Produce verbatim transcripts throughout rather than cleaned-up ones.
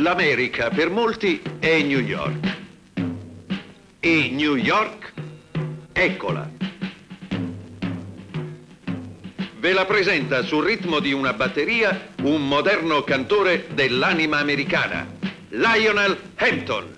L'America per molti è New York. E New York, eccola. Ve la presenta sul ritmo di una batteria un moderno cantore dell'anima americana, Lionel Hampton.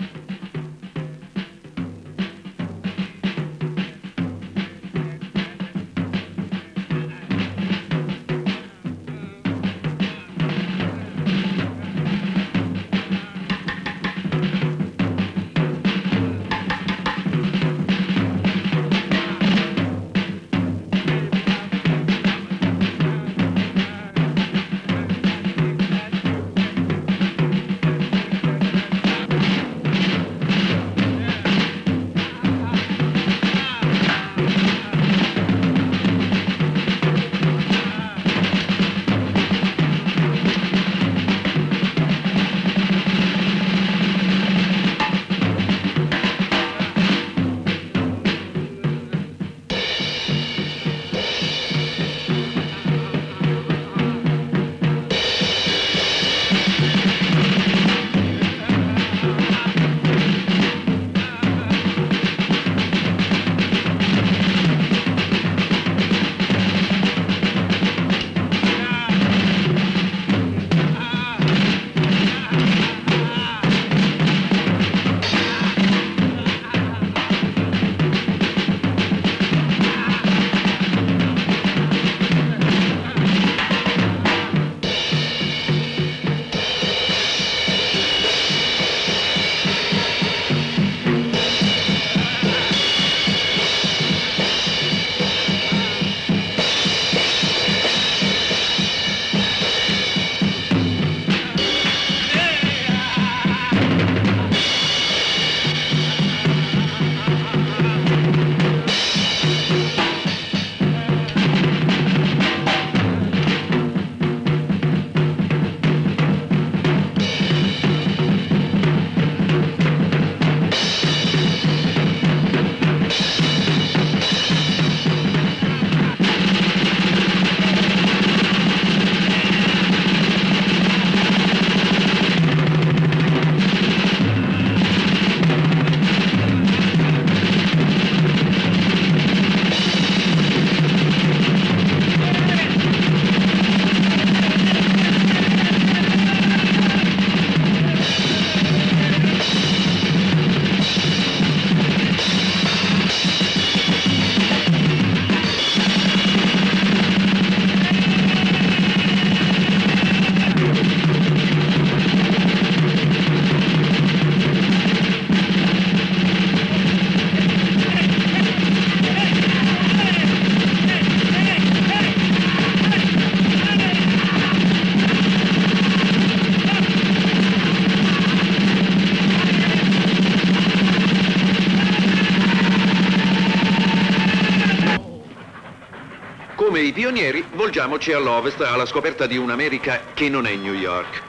Come i pionieri, volgiamoci all'ovest alla scoperta di un'America che non è New York.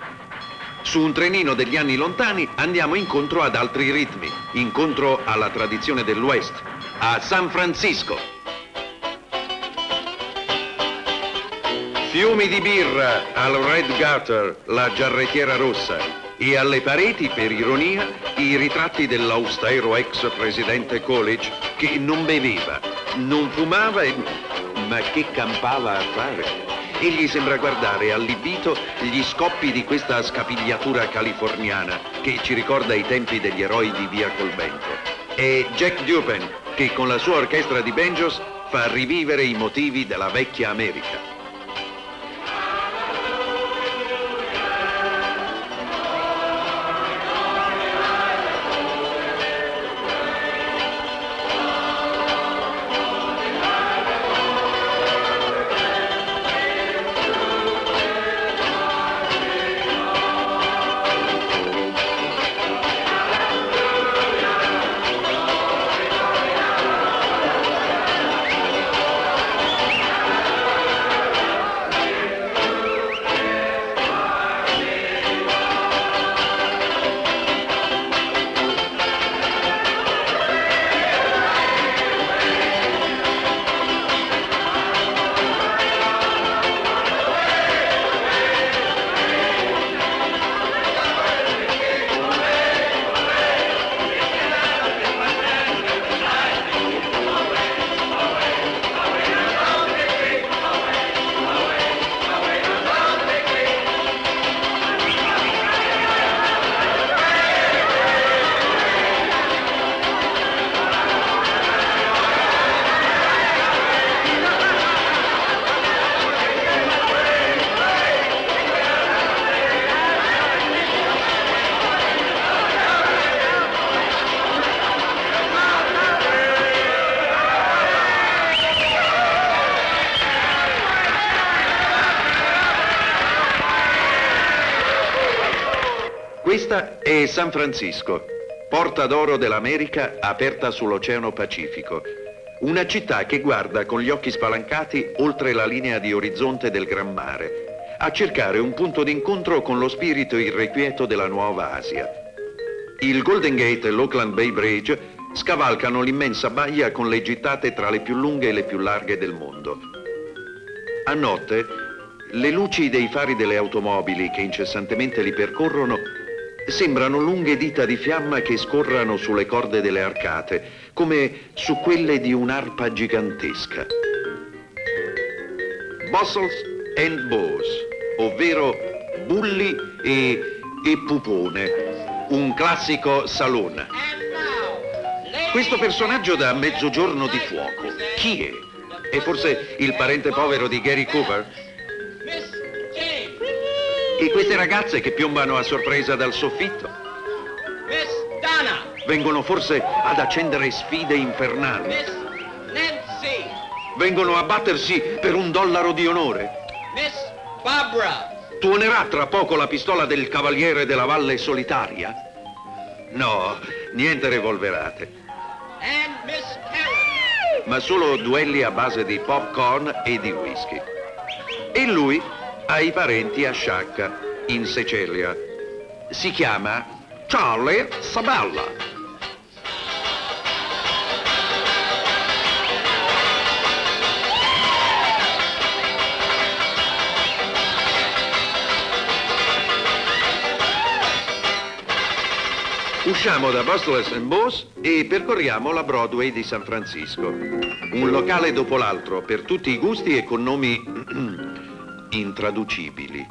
Su un trenino degli anni lontani andiamo incontro ad altri ritmi, incontro alla tradizione dell'West, a San Francisco. Fiumi di birra al Red Gutter, la giarrettiera rossa, e alle pareti, per ironia, i ritratti dell'austero ex presidente Coolidge che non beveva, non fumava e... ma che campava a fare? Egli sembra guardare allibito gli scoppi di questa scapigliatura californiana che ci ricorda i tempi degli eroi di Via col Vento. È Jack Dupin che con la sua orchestra di banjos fa rivivere i motivi della vecchia America. Questa è San Francisco, porta d'oro dell'America aperta sull'Oceano Pacifico. Una città che guarda con gli occhi spalancati oltre la linea di orizzonte del Gran Mare, a cercare un punto d'incontro con lo spirito irrequieto della nuova Asia. Il Golden Gate e l'Oakland Bay Bridge scavalcano l'immensa baia con le gittate tra le più lunghe e le più larghe del mondo. A notte, le luci dei fari delle automobili che incessantemente li percorrono sembrano lunghe dita di fiamma che scorrano sulle corde delle arcate, come su quelle di un'arpa gigantesca. Bustles and Bows, ovvero Bulli e, e Pupone, un classico saloon. Questo personaggio da mezzogiorno di fuoco, chi è? È forse il parente povero di Gary Cooper? E queste ragazze che piombano a sorpresa dal soffitto? Miss Donna! Vengono forse ad accendere sfide infernali? Miss Nancy! Vengono a battersi per un dollaro di onore? Miss Barbara! Tuonerà tra poco la pistola del Cavaliere della Valle Solitaria? No, niente revolverate. And Miss Karen! Ma solo duelli a base di popcorn e di whisky. E lui ha i parenti a Sciacca, in Sicilia. Si chiama Charlie Sabella. Usciamo da Bustles and Bows e percorriamo la Broadway di San Francisco. Un locale dopo l'altro, per tutti i gusti e con nomi intraducibili.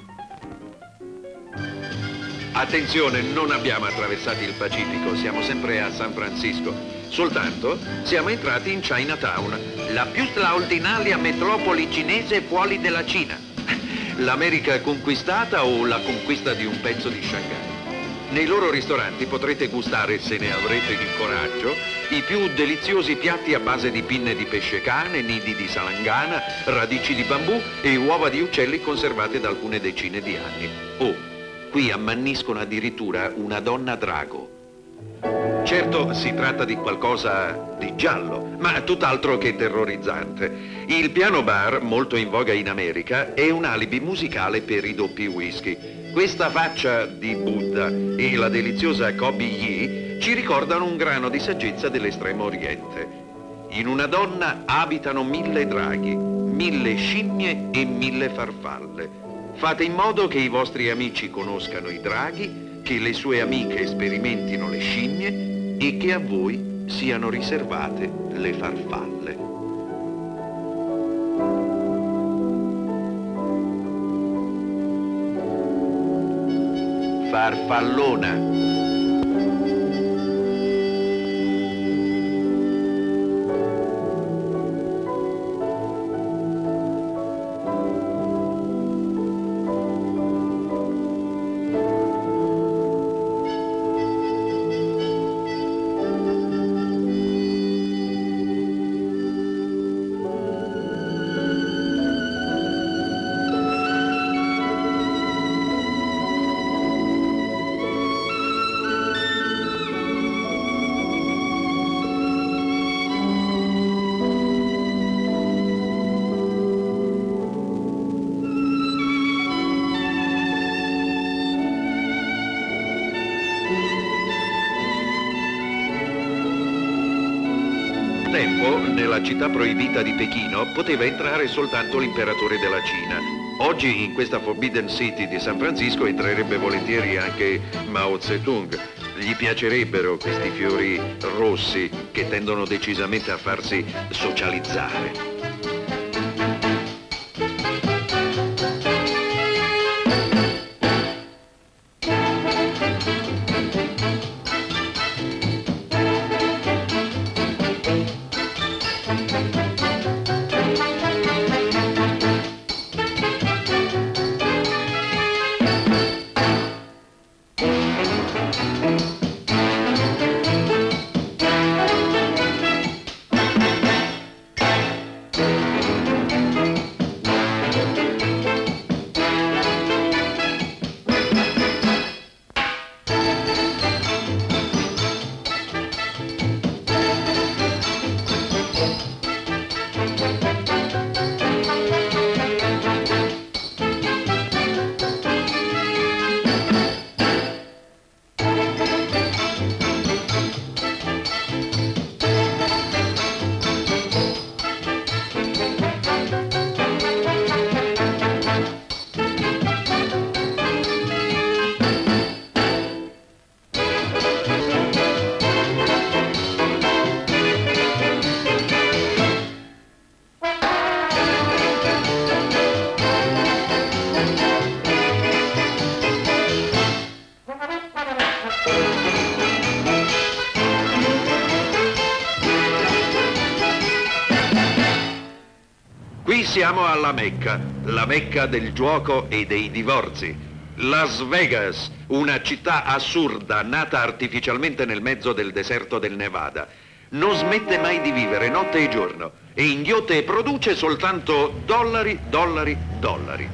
Attenzione, non abbiamo attraversato il Pacifico, siamo sempre a San Francisco. Soltanto siamo entrati in Chinatown, la più straordinaria metropoli cinese fuori della Cina. L'America conquistata o la conquista di un pezzo di Shanghai. Nei loro ristoranti potrete gustare, se ne avrete il coraggio, i più deliziosi piatti a base di pinne di pesce cane, nidi di salangana, radici di bambù e uova di uccelli conservate da alcune decine di anni. Oh, qui ammanniscono addirittura una donna drago. Certo, si tratta di qualcosa di giallo, ma tutt'altro che terrorizzante. Il piano bar, molto in voga in America, è un alibi musicale per i doppi whisky. Questa faccia di Buddha e la deliziosa Kobe Yi ci ricordano un grano di saggezza dell'estremo oriente. In una donna abitano mille draghi, mille scimmie e mille farfalle. Fate in modo che i vostri amici conoscano i draghi, che le sue amiche sperimentino le scimmie e che a voi siano riservate le farfalle. Farfallona. Nella città proibita di Pechino poteva entrare soltanto l'imperatore della Cina. Oggi in questa Forbidden City di San Francisco entrerebbe volentieri anche Mao Zedong. Gli piacerebbero questi fiori rossi che tendono decisamente a farsi socializzare. Siamo alla Mecca, la Mecca del gioco e dei divorzi. Las Vegas, una città assurda nata artificialmente nel mezzo del deserto del Nevada. Non smette mai di vivere notte e giorno e inghiotte e produce soltanto dollari, dollari, dollari.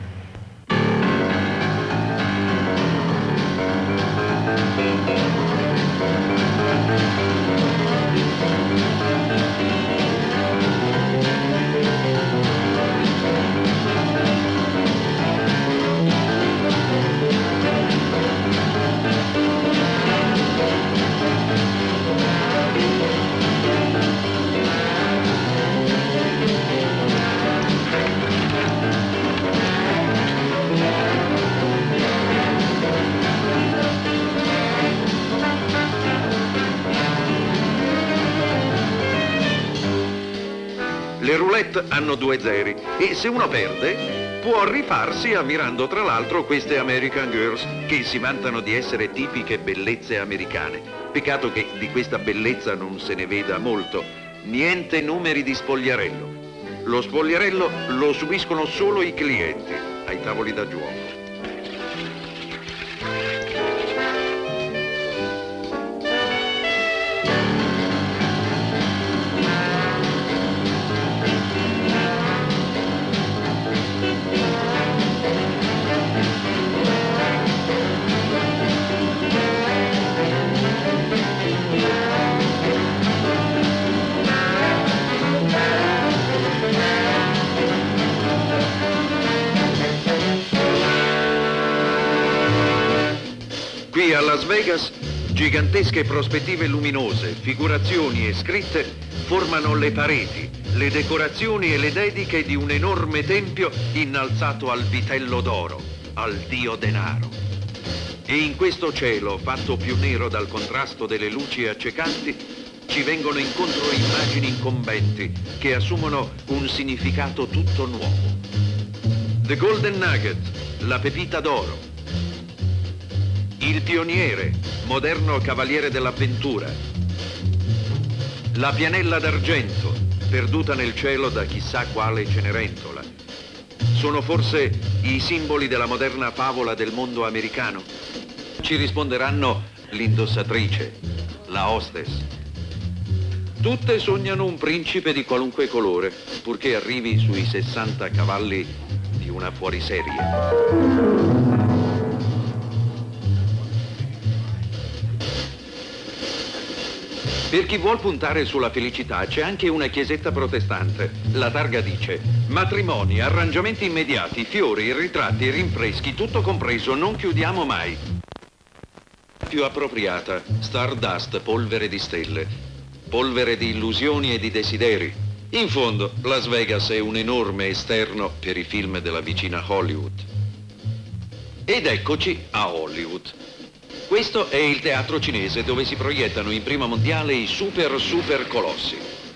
Le roulette hanno due zeri e se uno perde può rifarsi ammirando tra l'altro queste American Girls che si vantano di essere tipiche bellezze americane. Peccato che di questa bellezza non se ne veda molto. Niente numeri di spogliarello. Lo spogliarello lo subiscono solo i clienti ai tavoli da gioco. Qui a Las Vegas, gigantesche prospettive luminose, figurazioni e scritte formano le pareti, le decorazioni e le dediche di un enorme tempio innalzato al vitello d'oro, al dio denaro. E in questo cielo, fatto più nero dal contrasto delle luci accecanti, ci vengono incontro immagini incombenti che assumono un significato tutto nuovo. The Golden Nugget, la pepita d'oro. Il pioniere, moderno cavaliere dell'avventura. La pianella d'argento, perduta nel cielo da chissà quale Cenerentola. Sono forse i simboli della moderna favola del mondo americano? Ci risponderanno l'indossatrice, la hostess. Tutte sognano un principe di qualunque colore, purché arrivi sui sessanta cavalli di una fuoriserie. Per chi vuol puntare sulla felicità c'è anche una chiesetta protestante. La targa dice: matrimoni, arrangiamenti immediati, fiori, ritratti, rinfreschi, tutto compreso, non chiudiamo mai. Più appropriata, Stardust, polvere di stelle, polvere di illusioni e di desideri. In fondo, Las Vegas è un enorme esterno per i film della vicina Hollywood. Ed eccoci a Hollywood. Questo è il teatro cinese dove si proiettano in prima mondiale i super super colossi.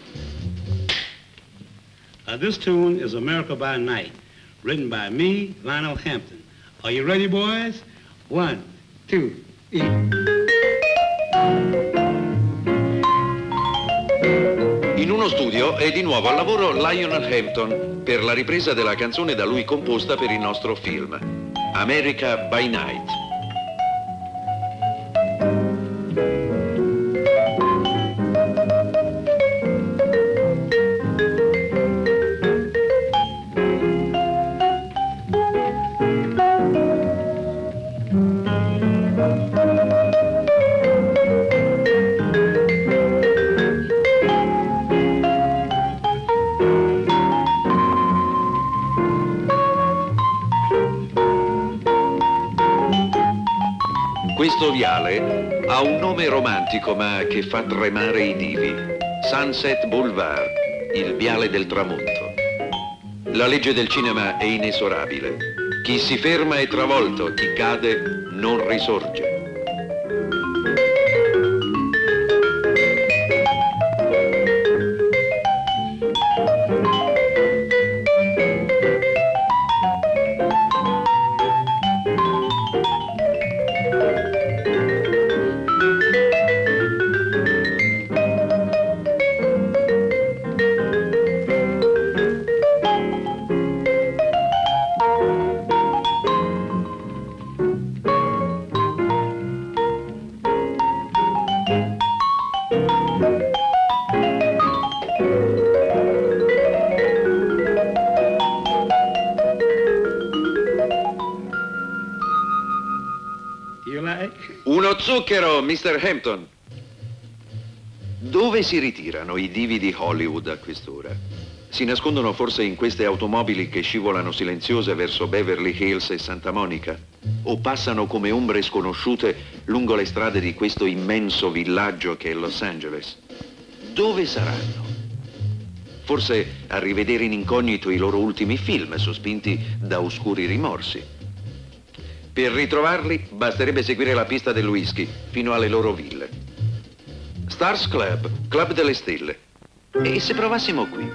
Uh, this tune is America by Night, written by me, Lionel Hampton. Are you ready, boys? One, two, three. In uno studio è di nuovo al lavoro Lionel Hampton per la ripresa della canzone da lui composta per il nostro film, America by Night. Questo viale ha un nome romantico ma che fa tremare i divi. Sunset Boulevard, il viale del tramonto. La legge del cinema è inesorabile. Chi si ferma è travolto, chi cade non risorge. like? Uno zucchero, mister Hampton. Dove si ritirano i divi di Hollywood a quest'ora? Si nascondono forse in queste automobili che scivolano silenziose verso Beverly Hills e Santa Monica? O passano come ombre sconosciute lungo le strade di questo immenso villaggio che è Los Angeles? Dove saranno? Forse a rivedere in incognito i loro ultimi film, sospinti da oscuri rimorsi. Per ritrovarli basterebbe seguire la pista del whisky fino alle loro ville. Stars Club, Club delle Stelle. E se provassimo qui?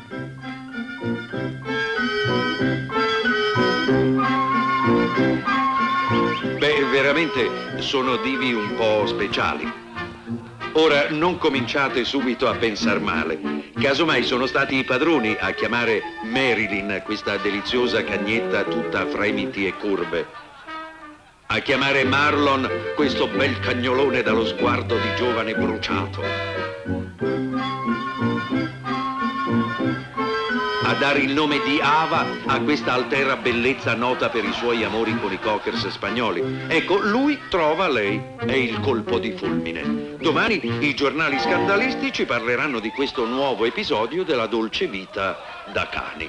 Beh, veramente sono divi un po' speciali. Ora, non cominciate subito a pensar male. Casomai sono stati i padroni a chiamare Marilyn, questa deliziosa cagnetta tutta fremiti e curve. A chiamare Marlon, questo bel cagnolone dallo sguardo di giovane bruciato. A dare il nome di Ava a questa altera bellezza nota per i suoi amori con i cockers spagnoli. Ecco, lui trova lei. È il colpo di fulmine. Domani i giornali scandalistici parleranno di questo nuovo episodio della dolce vita da cani.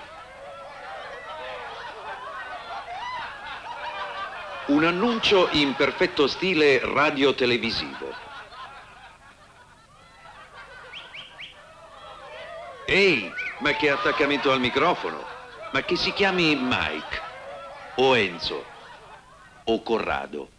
Un annuncio in perfetto stile radio-televisivo. Ehi, ma che attaccamento al microfono? Ma che si chiami Mike, o Enzo, o Corrado?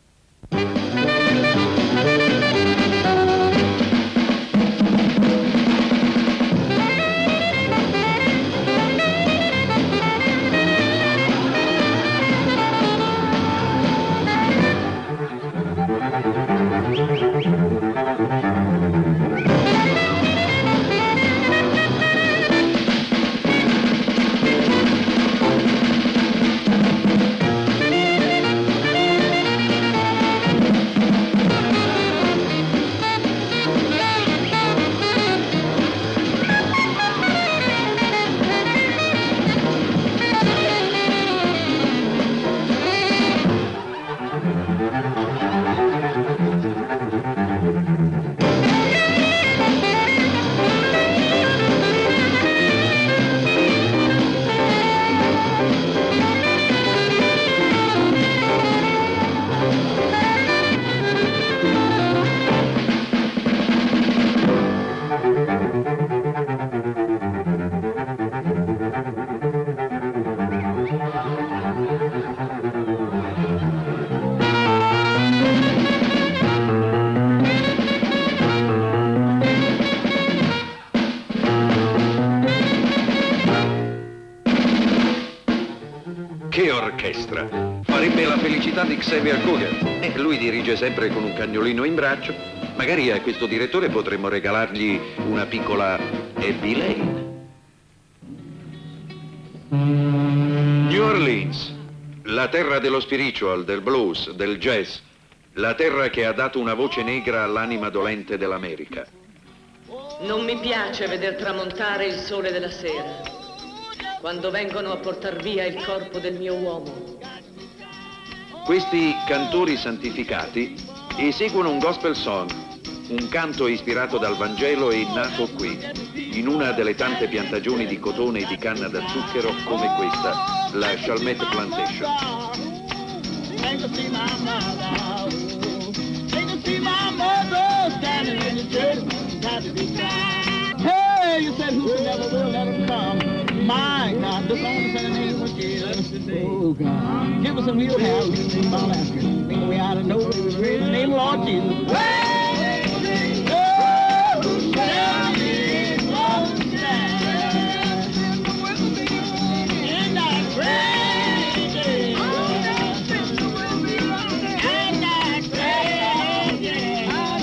Che orchestra! Farebbe la felicità di Xavier Cugat. E lui dirige sempre con un cagnolino in braccio. Magari a questo direttore potremmo regalargli una piccola Abbey Lane. New Orleans, la terra dello spiritual, del blues, del jazz. La terra che ha dato una voce negra all'anima dolente dell'America. Non mi piace veder tramontare il sole della sera, quando vengono a portar via il corpo del mio uomo. Questi cantori santificati eseguono un gospel song, un canto ispirato dal Vangelo e nato qui, in una delle tante piantagioni di cotone e di canna da zucchero come questa, la Chalmette Plantation. Hey, you said who never will let him come. My God, look on us in the name of Jesus today. Oh, God. Give us a real house in Alaska. Think we ought to know it was really the name of Lord Jesus. Hey, oh, shall be close down. In that great day. In that great day.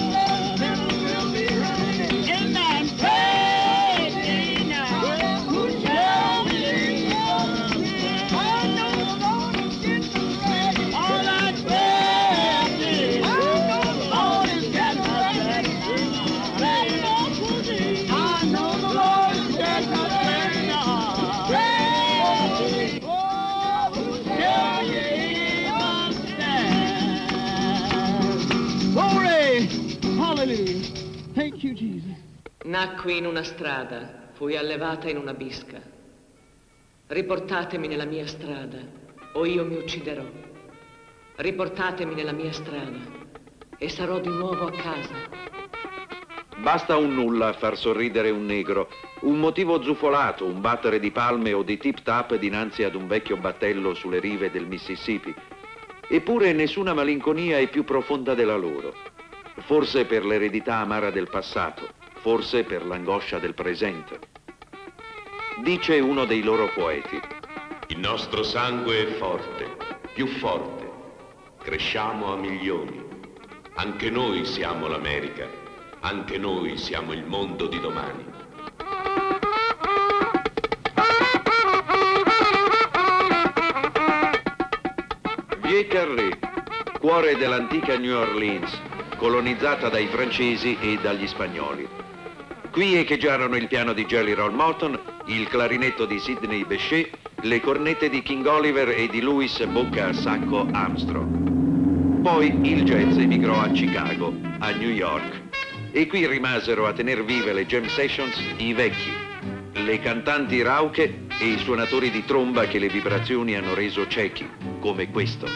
In that great day now. Who shall be I know I'm gonna get the rain. All I said is, Lord is Glory. Thank you, Jesus. Nacqui in una strada, fui allevata in una bisca. Riportatemi nella mia strada, o io mi ucciderò. Riportatemi nella mia strada, e sarò di nuovo a casa. Basta un nulla a far sorridere un negro, un motivo zufolato, un battere di palme o di tip-tap dinanzi ad un vecchio battello sulle rive del Mississippi. Eppure nessuna malinconia è più profonda della loro. Forse per l'eredità amara del passato, forse per l'angoscia del presente. Dice uno dei loro poeti: il nostro sangue è forte, più forte. Cresciamo a milioni. Anche noi siamo l'America. Anche noi siamo il mondo di domani. Vieux Carré, cuore dell'antica New Orleans, colonizzata dai francesi e dagli spagnoli. Qui echeggiarono il piano di Jelly Roll Morton, il clarinetto di Sidney Bechet, le cornette di King Oliver e di Louis Bocca a Sacco Armstrong. Poi il jazz emigrò a Chicago, a New York. E qui rimasero a tener vive le jam sessions i vecchi, le cantanti rauche e i suonatori di tromba che le vibrazioni hanno reso ciechi, come questo.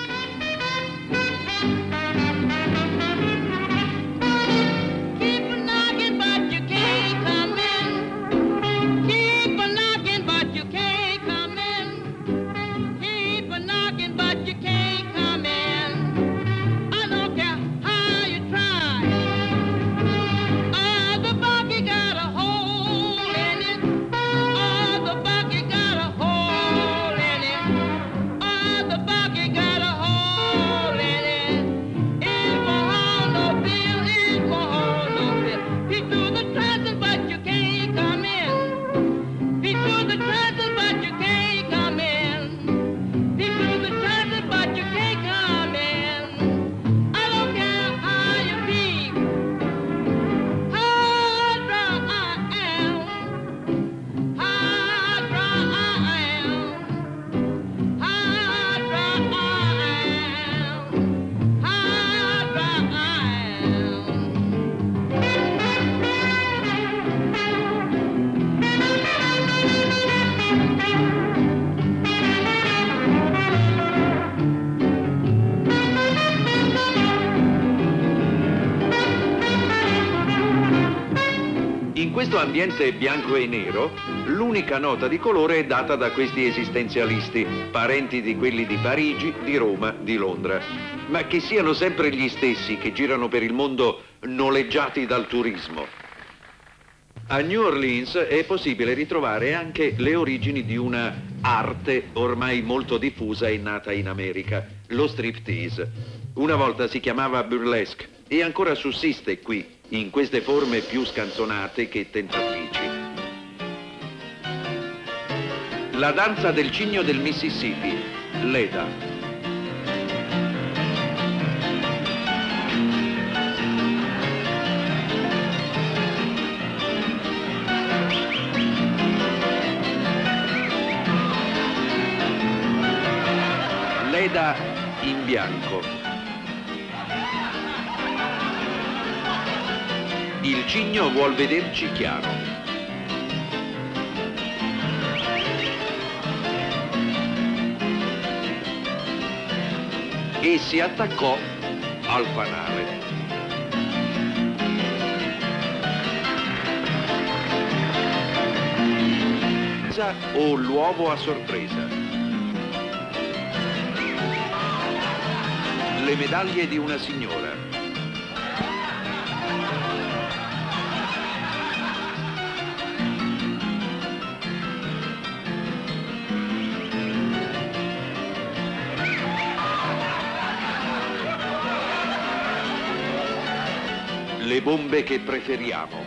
In questo ambiente bianco e nero, l'unica nota di colore è data da questi esistenzialisti, parenti di quelli di Parigi, di Roma, di Londra, ma che siano sempre gli stessi che girano per il mondo noleggiati dal turismo. A New Orleans è possibile ritrovare anche le origini di una arte ormai molto diffusa e nata in America, lo striptease. Una volta si chiamava burlesque e ancora sussiste qui, in queste forme più scanzonate che tentatrici. La danza del cigno del Mississippi, Leda. Leda in bianco. Il cigno vuol vederci chiaro. E si attaccò al fanale. O l'uovo a sorpresa. Le medaglie di una signora. Le bombe che preferiamo.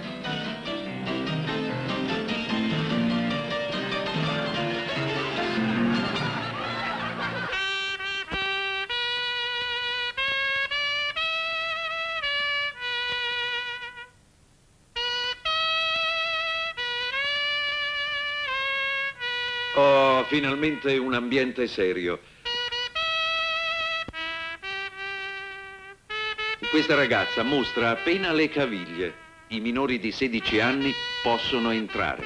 Oh, finalmente un ambiente serio. Questa ragazza mostra appena le caviglie. I minori di sedici anni possono entrare.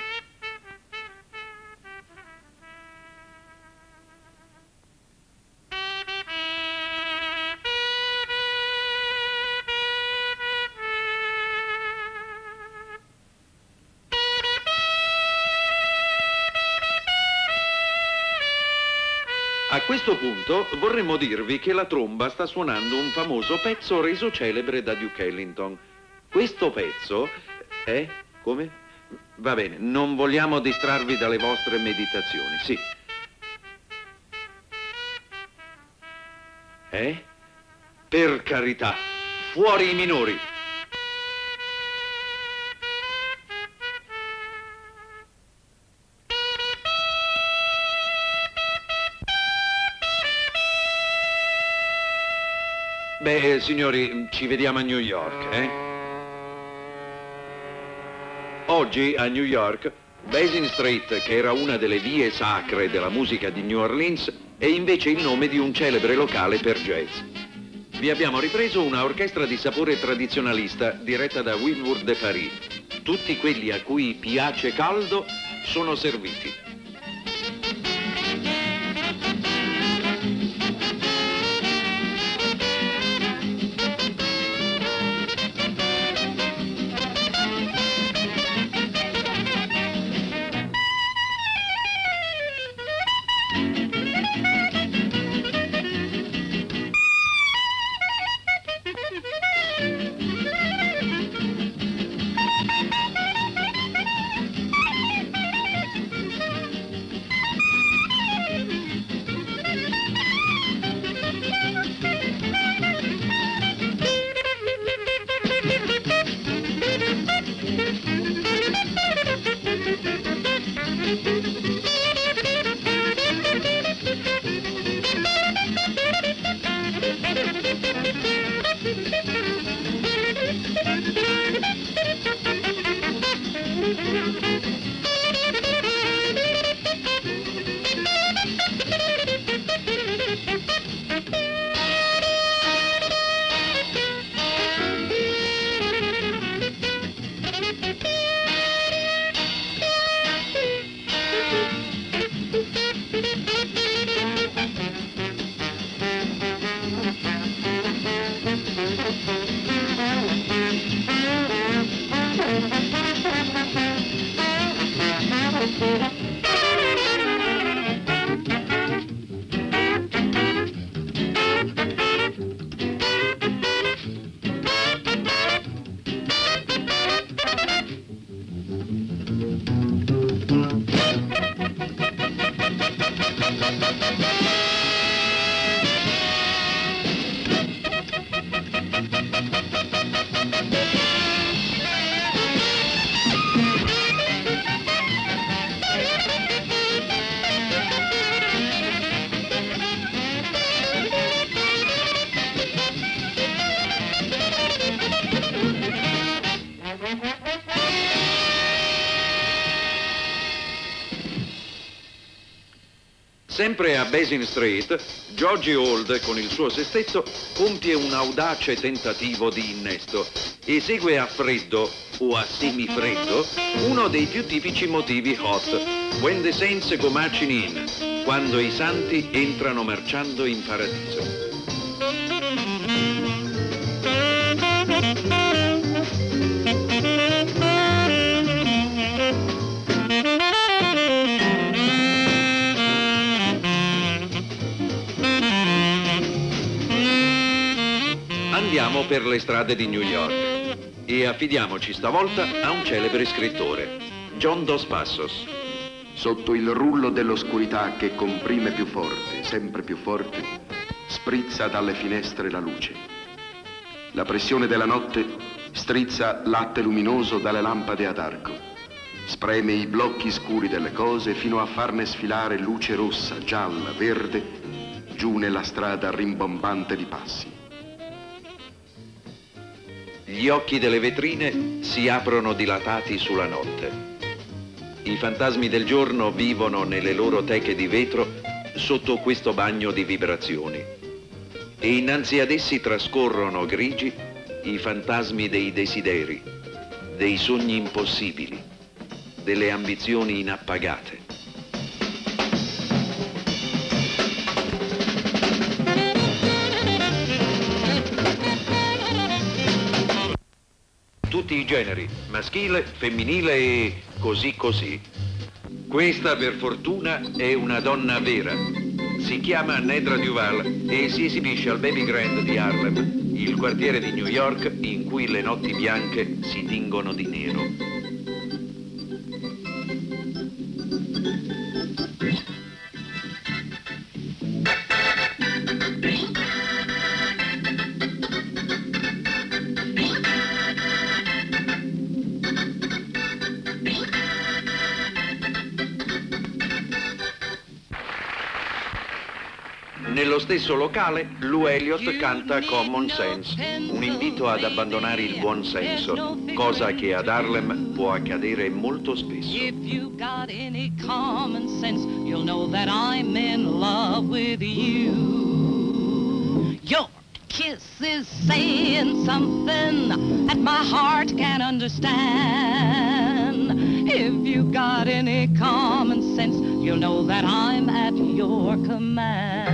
A questo punto vorremmo dirvi che la tromba sta suonando un famoso pezzo reso celebre da Duke Ellington. Questo pezzo è... come? Va bene, non vogliamo distrarvi dalle vostre meditazioni, sì. Eh? Per carità, fuori i minori! Beh, signori, ci vediamo a New York, eh? Oggi a New York, Basin Street, che era una delle vie sacre della musica di New Orleans, è invece il nome di un celebre locale per jazz. Vi abbiamo ripreso una orchestra di sapore tradizionalista diretta da Wilbur de Paris. Tutti quelli a cui piace caldo sono serviti. Sempre a Basin Street, Georgie Old, con il suo sestetto, compie un audace tentativo di innesto. Esegue a freddo, o a semifreddo, uno dei più tipici motivi hot, When the Saints Go Marching In, quando i santi entrano marciando in paradiso. Andiamo per le strade di New York e affidiamoci stavolta a un celebre scrittore, John Dos Passos. Sotto il rullo dell'oscurità che comprime più forte, sempre più forte, sprizza dalle finestre la luce. La pressione della notte strizza latte luminoso dalle lampade ad arco. Spreme i blocchi scuri delle cose fino a farne sfilare luce rossa, gialla, verde, giù nella strada rimbombante di passi. Gli occhi delle vetrine si aprono dilatati sulla notte. I fantasmi del giorno vivono nelle loro teche di vetro sotto questo bagno di vibrazioni. E innanzi ad essi trascorrono grigi i fantasmi dei desideri, dei sogni impossibili, delle ambizioni inappagate. Tutti i generi, maschile, femminile e così così. Questa, per fortuna, è una donna vera. Si chiama Nedra Duval e si esibisce al Baby Grand di Harlem, il quartiere di New York in cui le notti bianche si tingono di nero. Nello stesso locale, Lou Elliott canta Common Sense, un invito ad abbandonare il buon senso, cosa che ad Harlem può accadere molto spesso. If you got any common sense, you'll know that I'm in love with you. Your kiss is saying something that my heart can't understand. If you got any common sense, you'll know that I'm at your command.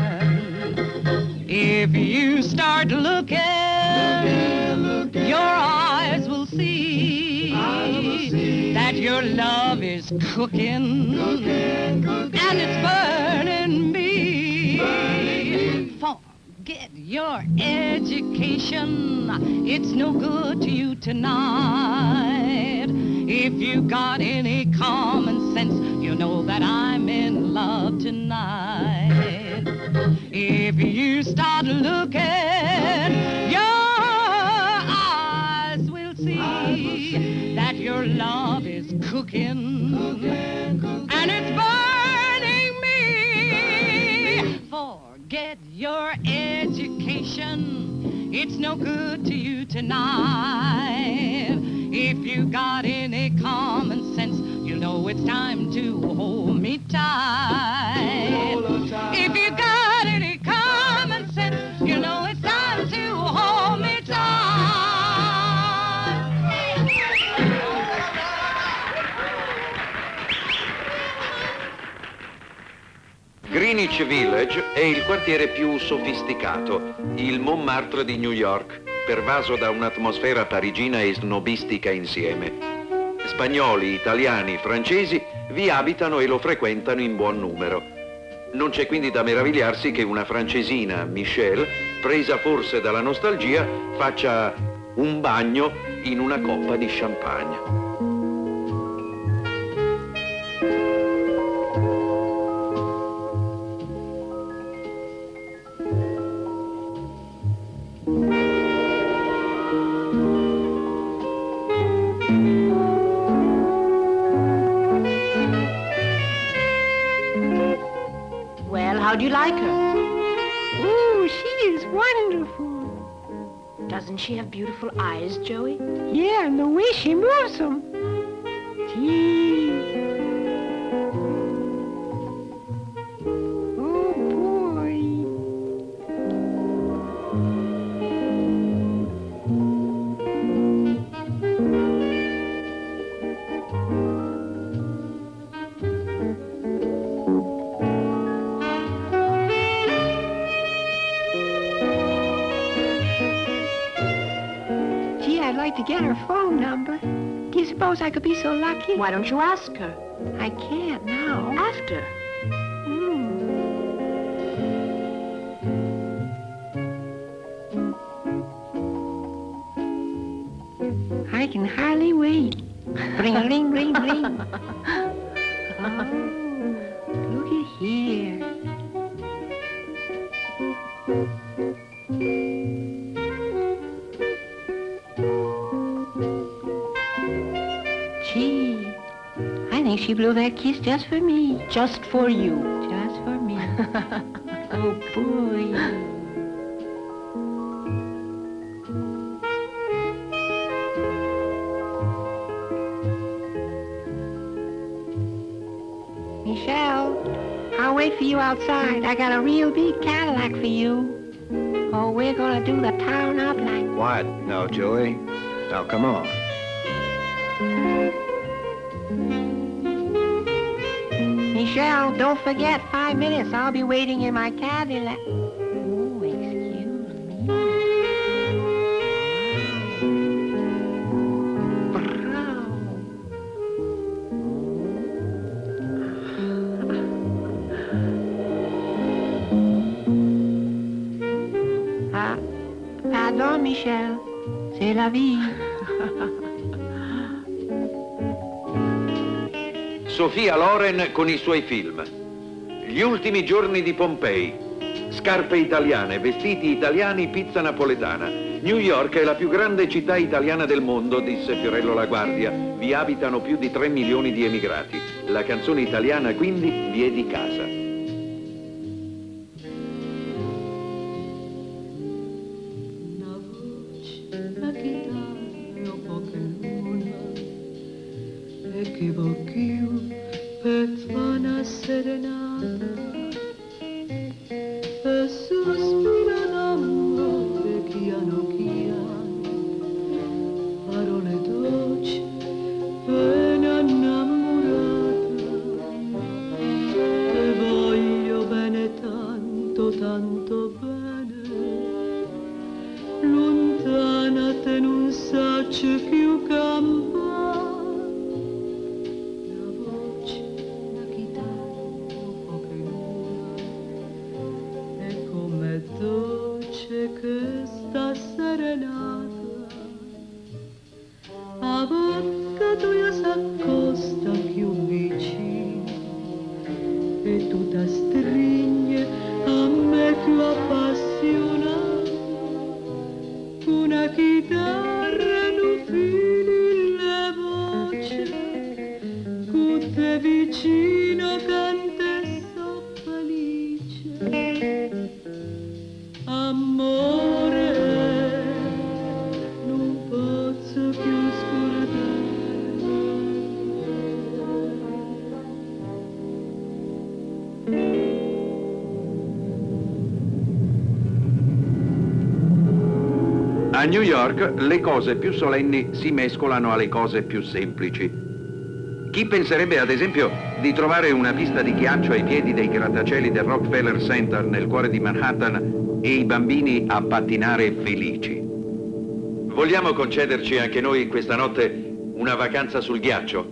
If you start looking, looking, looking, your eyes will see, will see that your love is cooking, cooking, cooking and it's burning me. burning me. Forget your education, it's no good to you tonight. If you got any common sense, you know that I'm in love tonight. If you start looking, your eyes will see that your love is cooking, cooking, cooking and it's burning me. Forget your education, it's no good to you tonight. If you got any common sense, you know it's time to hold me tight. If you got any common sense, you know it's time to hold me tight. Greenwich Village è il quartiere più sofisticato, il Montmartre di New York, pervaso da un'atmosfera parigina e snobistica insieme. Spagnoli, italiani, francesi vi abitano e lo frequentano in buon numero. Non c'è quindi da meravigliarsi che una francesina, Michelle, presa forse dalla nostalgia, faccia un bagno in una coppa di champagne. How do you like her? Oh, she is wonderful. Doesn't she have beautiful eyes, Joey? Yeah, and the way she moves them. Gee. Oh, boy. I'd like to get her phone number. Do you suppose I could be so lucky? Why don't you ask her? I can't now. After. Hmm. I can hardly wait. Ring-a-ling, ring, ring. Oh, look at here. Gee, I think she blew that kiss just for me. Just for you. Just for me. Oh, boy. Michelle, I'll wait for you outside. I got a real big Cadillac for you. Oh, we're gonna do the town of night. Quiet now, Joey. Now, come on. Michelle, don't forget, five minutes. I'll be waiting in my Cadillac. Oh, excuse me. Ah, pardon, Michelle. C'est la vie. Sofia Loren con i suoi film. Gli ultimi giorni di Pompei. Scarpe italiane, vestiti italiani, pizza napoletana. New York è la più grande città italiana del mondo, disse Fiorello La Guardia. Vi abitano più di tre milioni di emigrati. La canzone italiana quindi vi è di casa. A New York le cose più solenni si mescolano alle cose più semplici. Chi penserebbe, ad esempio, di trovare una pista di ghiaccio ai piedi dei grattacieli del Rockefeller Center nel cuore di Manhattan e i bambini a pattinare felici? Vogliamo concederci anche noi questa notte una vacanza sul ghiaccio?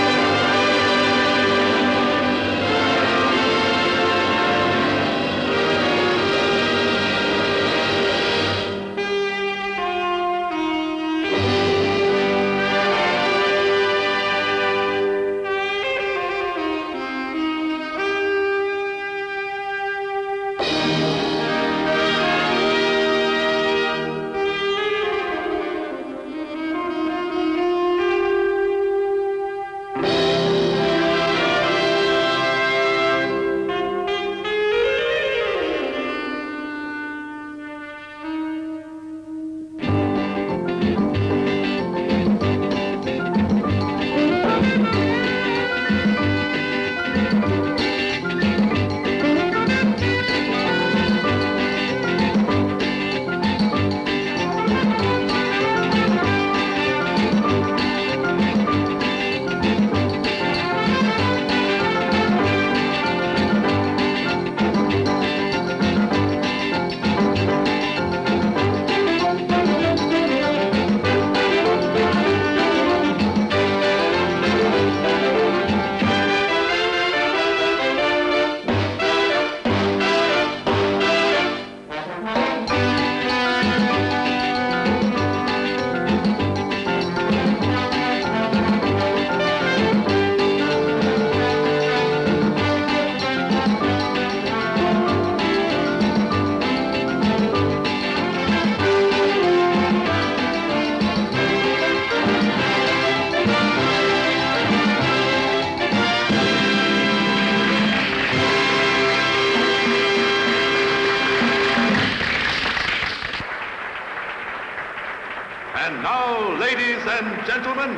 And now, ladies and gentlemen,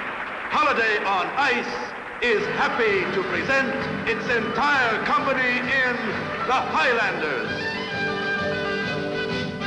Holiday on Ice is happy to present its entire company in The Highlanders.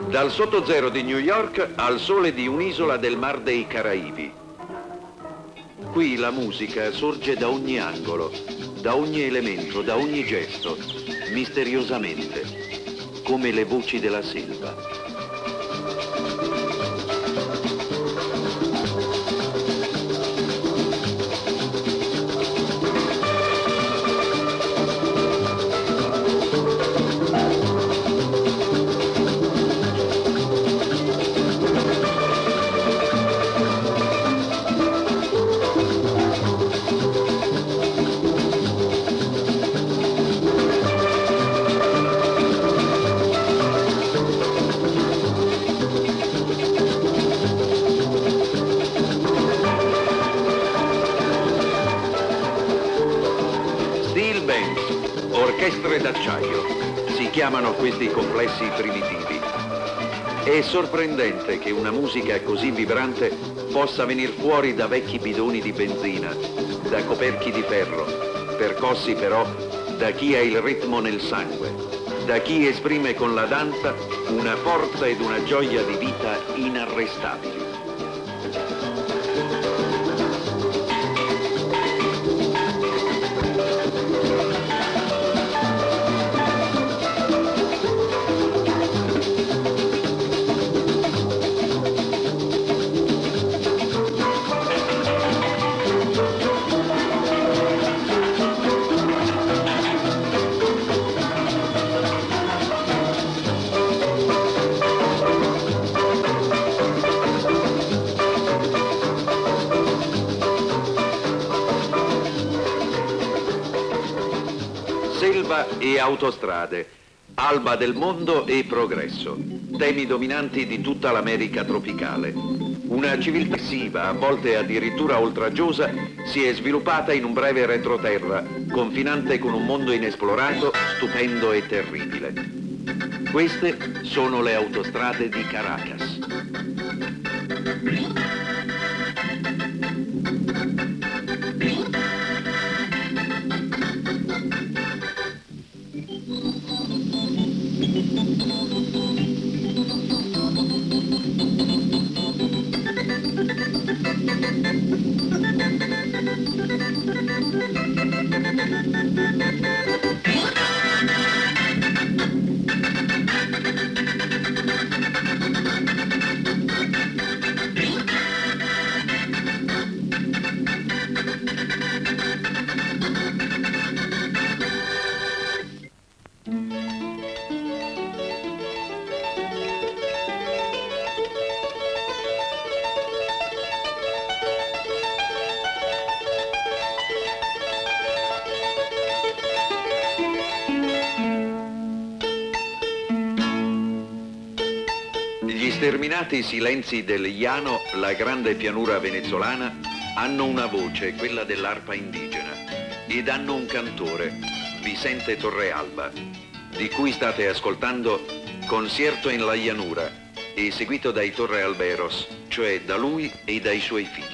Dal sottozero di New York al sole di un'isola del Mar dei Caraibi. Qui la musica sorge da ogni angolo, da ogni elemento, da ogni gesto, misteriosamente, come le voci della selva. Orchestre d'acciaio, si chiamano questi complessi primitivi. È sorprendente che una musica così vibrante possa venir fuori da vecchi bidoni di benzina, da coperchi di ferro, percossi però da chi ha il ritmo nel sangue, da chi esprime con la danza una forza ed una gioia di vita inarrestabili. Selva e autostrade, alba del mondo e progresso, temi dominanti di tutta l'America tropicale. Una civiltà passiva, a volte addirittura oltraggiosa, si è sviluppata in un breve retroterra, confinante con un mondo inesplorato, stupendo e terribile. Queste sono le autostrade di Caracas. Gli sterminati silenzi del Llano, la grande pianura venezolana, hanno una voce, quella dell'arpa indigena, ed hanno un cantore, Vicente Torrealba, di cui state ascoltando Concierto en la Llanura, eseguito dai Torrealberos, cioè da lui e dai suoi figli.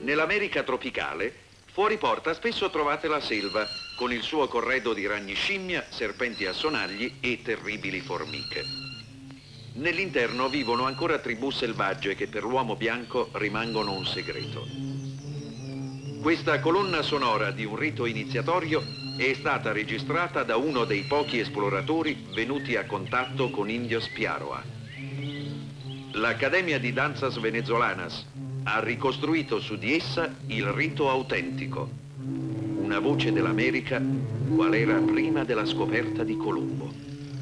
Nell'America tropicale, fuori porta spesso trovate la selva, con il suo corredo di ragni scimmia, serpenti a sonagli e terribili formiche. Nell'interno vivono ancora tribù selvagge che per l'uomo bianco rimangono un segreto. Questa colonna sonora di un rito iniziatorio è stata registrata da uno dei pochi esploratori venuti a contatto con Indios Piaroa. L'Accademia di Danzas Venezolanas ha ricostruito su di essa il rito autentico, una voce dell'America qual era prima della scoperta di Colombo.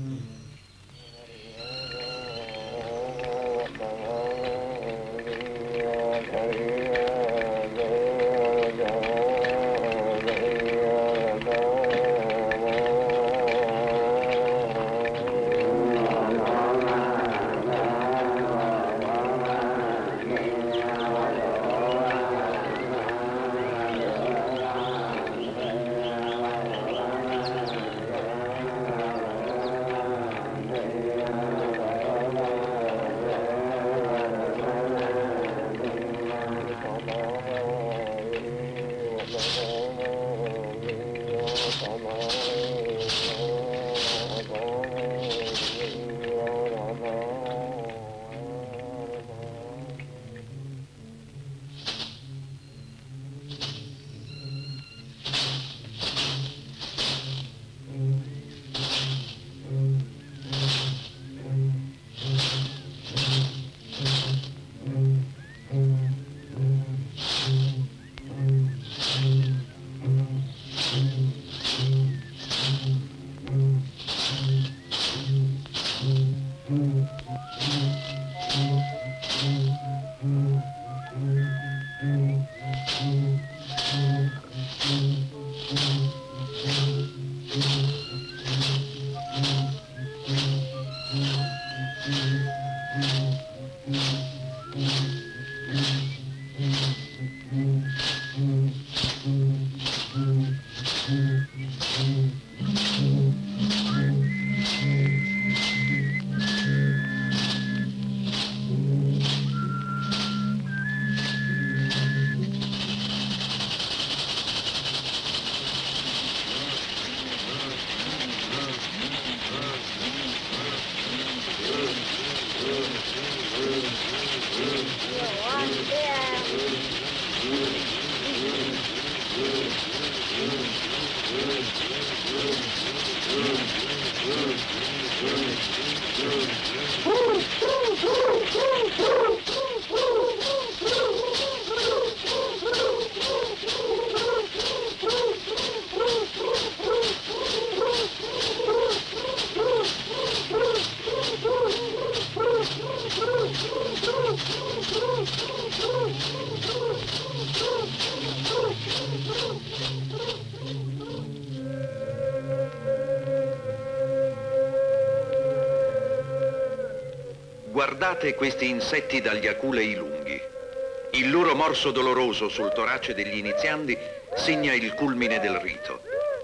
Guardate questi insetti dagli aculei lunghi. Il loro morso doloroso sul torace degli iniziandi segna il culmine del rito.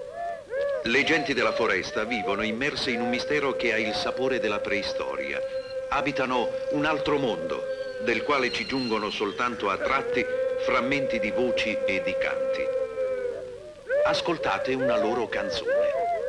Le genti della foresta vivono immerse in un mistero che ha il sapore della preistoria. Abitano un altro mondo, del quale ci giungono soltanto a tratti frammenti di voci e di canti. Ascoltate una loro canzone.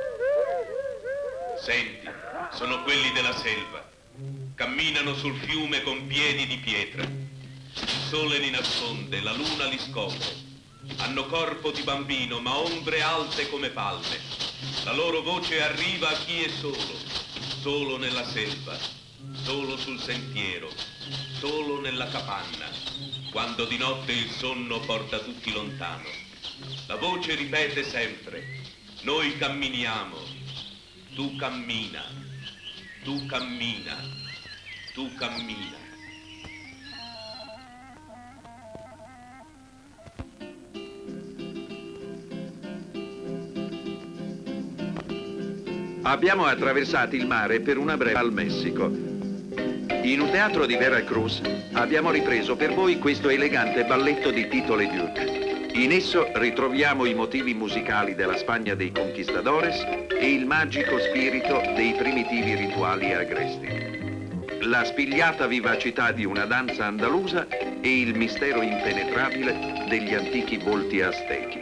Senti, sono quelli della selva. Camminano sul fiume con piedi di pietra. Il sole li nasconde, la luna li scopre. Hanno corpo di bambino, ma ombre alte come palme. La loro voce arriva a chi è solo, solo nella selva, solo sul sentiero, solo nella capanna, quando di notte il sonno porta tutti lontano. La voce ripete sempre: noi camminiamo, tu cammina, tu cammina. Tu cammina. Abbiamo attraversato il mare per una breve al Messico. In un teatro di Veracruz abbiamo ripreso per voi questo elegante balletto di Tito Leduc. In esso ritroviamo i motivi musicali della Spagna dei conquistadores e il magico spirito dei primitivi rituali agresti. La spigliata vivacità di una danza andalusa e il mistero impenetrabile degli antichi volti aztechi.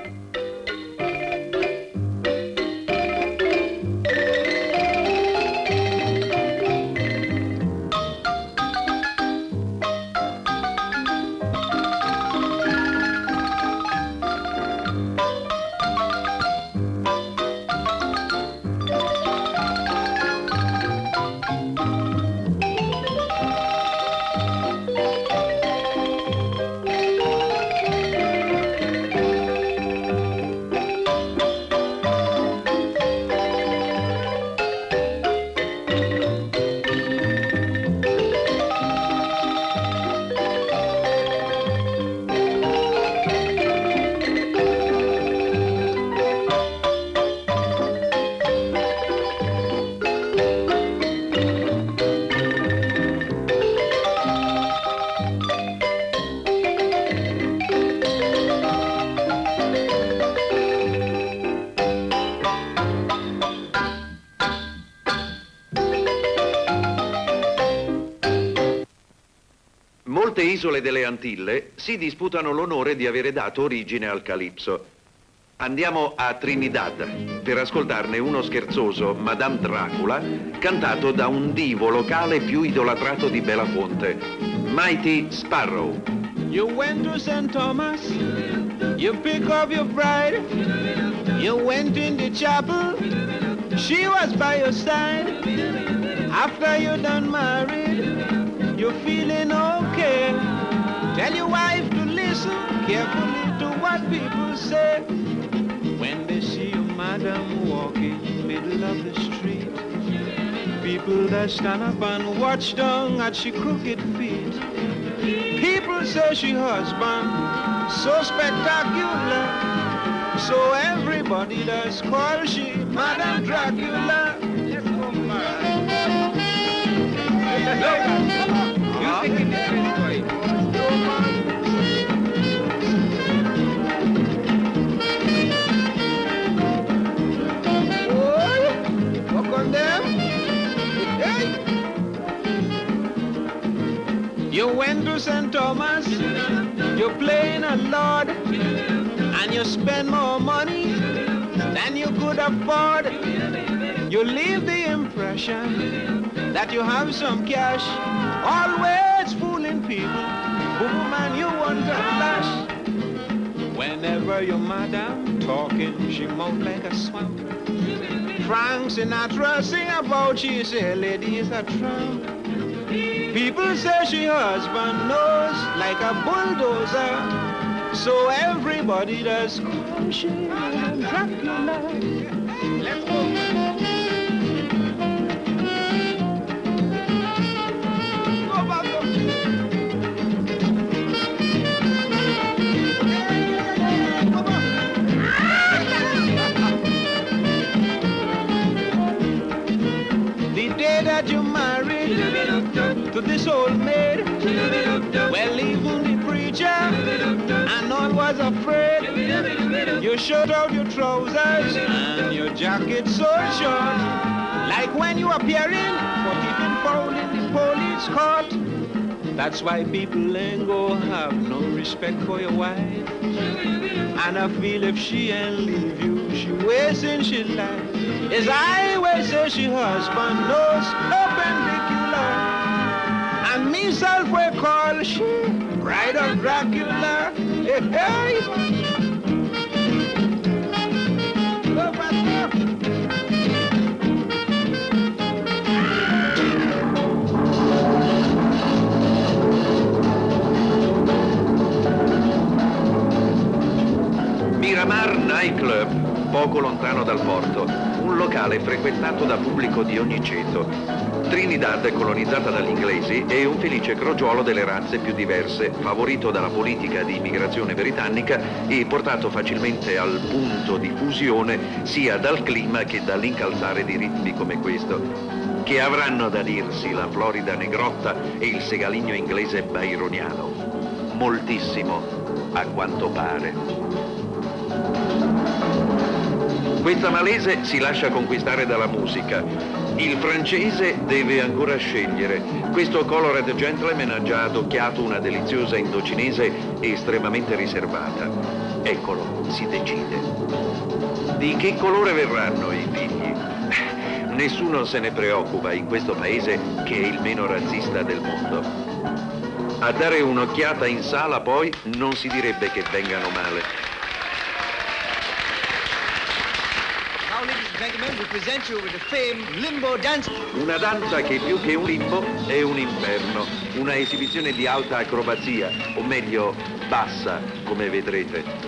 Molte isole delle Antille si disputano l'onore di avere dato origine al calipso. Andiamo a Trinidad per ascoltarne uno scherzoso Madame Dracula cantato da un divo locale più idolatrato di Belafonte, Mighty Sparrow. You went to Saint Thomas, you pick up your bride, you went in the chapel, she was by your side. After you done married, you're feeling okay. Tell your wife to listen carefully to what people say. When they see your madam walking middle of the street, people that stand up and watch down at she crooked feet. People say she husband so spectacular, so everybody does call she Madame Dracula. Let's go, you think it's a Walk on them. Hey. You went to Saint Thomas, you're playing a lord, and you spend more money than you could afford. You leave the impression that you have some cash, always fooling people. Boom, man, you want to flash. Whenever your madam talking, she mouth like a swamp. Frank Sinatra sing about she say, lady is a tramp. People say she husband knows like a bulldozer, so everybody does call she Dracula. Let's go. That you married to this old maid, well, even the preacher and all was afraid. You showed out your trousers and your jacket so short, like when you appearing for keeping foul in the police court. That's why people ain't go have no respect for your wife. And I feel if she ain't leave you, she wasting she life. As I will say she husband knows perpendicular, and me self will call she bride of Dracula. Hey, hey. Go back up. Miramar Nightclub, poco lontano dal porto, un locale frequentato da pubblico di ogni ceto. Trinidad è colonizzata dagli inglesi e un felice crogiolo delle razze più diverse, favorito dalla politica di immigrazione britannica e portato facilmente al punto di fusione sia dal clima che dall'incalzare di ritmi come questo. Che avranno da dirsi la Florida negrotta e il segaligno inglese byroniano? Moltissimo, a quanto pare. Questa malese si lascia conquistare dalla musica. Il francese deve ancora scegliere. Questo colored gentleman ha già adocchiato una deliziosa indocinese estremamente riservata. Eccolo, si decide. Di che colore verranno i figli? Nessuno se ne preoccupa in questo paese che è il meno razzista del mondo. A dare un'occhiata in sala poi non si direbbe che vengano male. Una danza che più che un limbo è un inferno, una esibizione di alta acrobazia, o meglio bassa, come vedrete.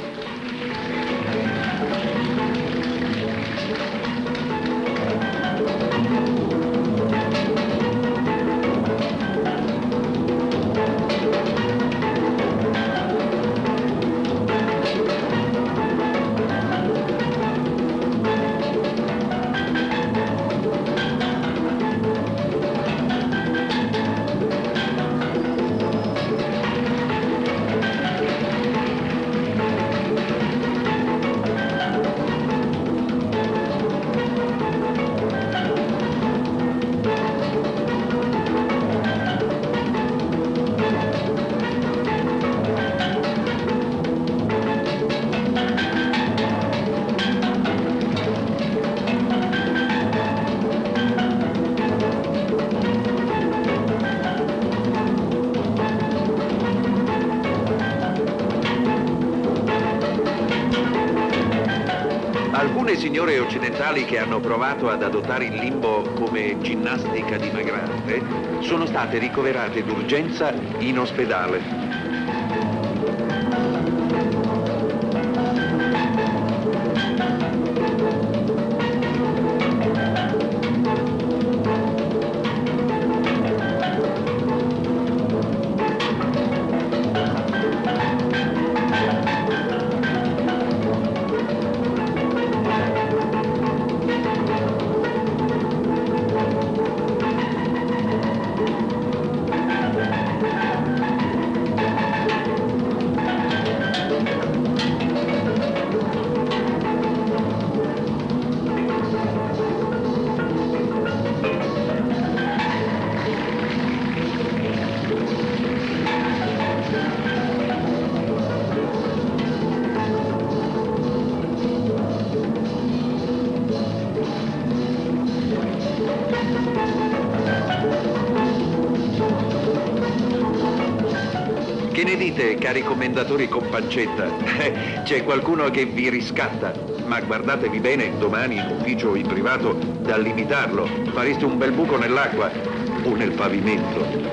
Alcune signore occidentali che hanno provato ad adottare il limbo come ginnastica dimagrante sono state ricoverate d'urgenza in ospedale. Che ne dite, cari commendatori con pancetta? C'è qualcuno che vi riscatta, ma guardatevi bene domani in ufficio o in privato da limitarlo. Fareste un bel buco nell'acqua o nel pavimento.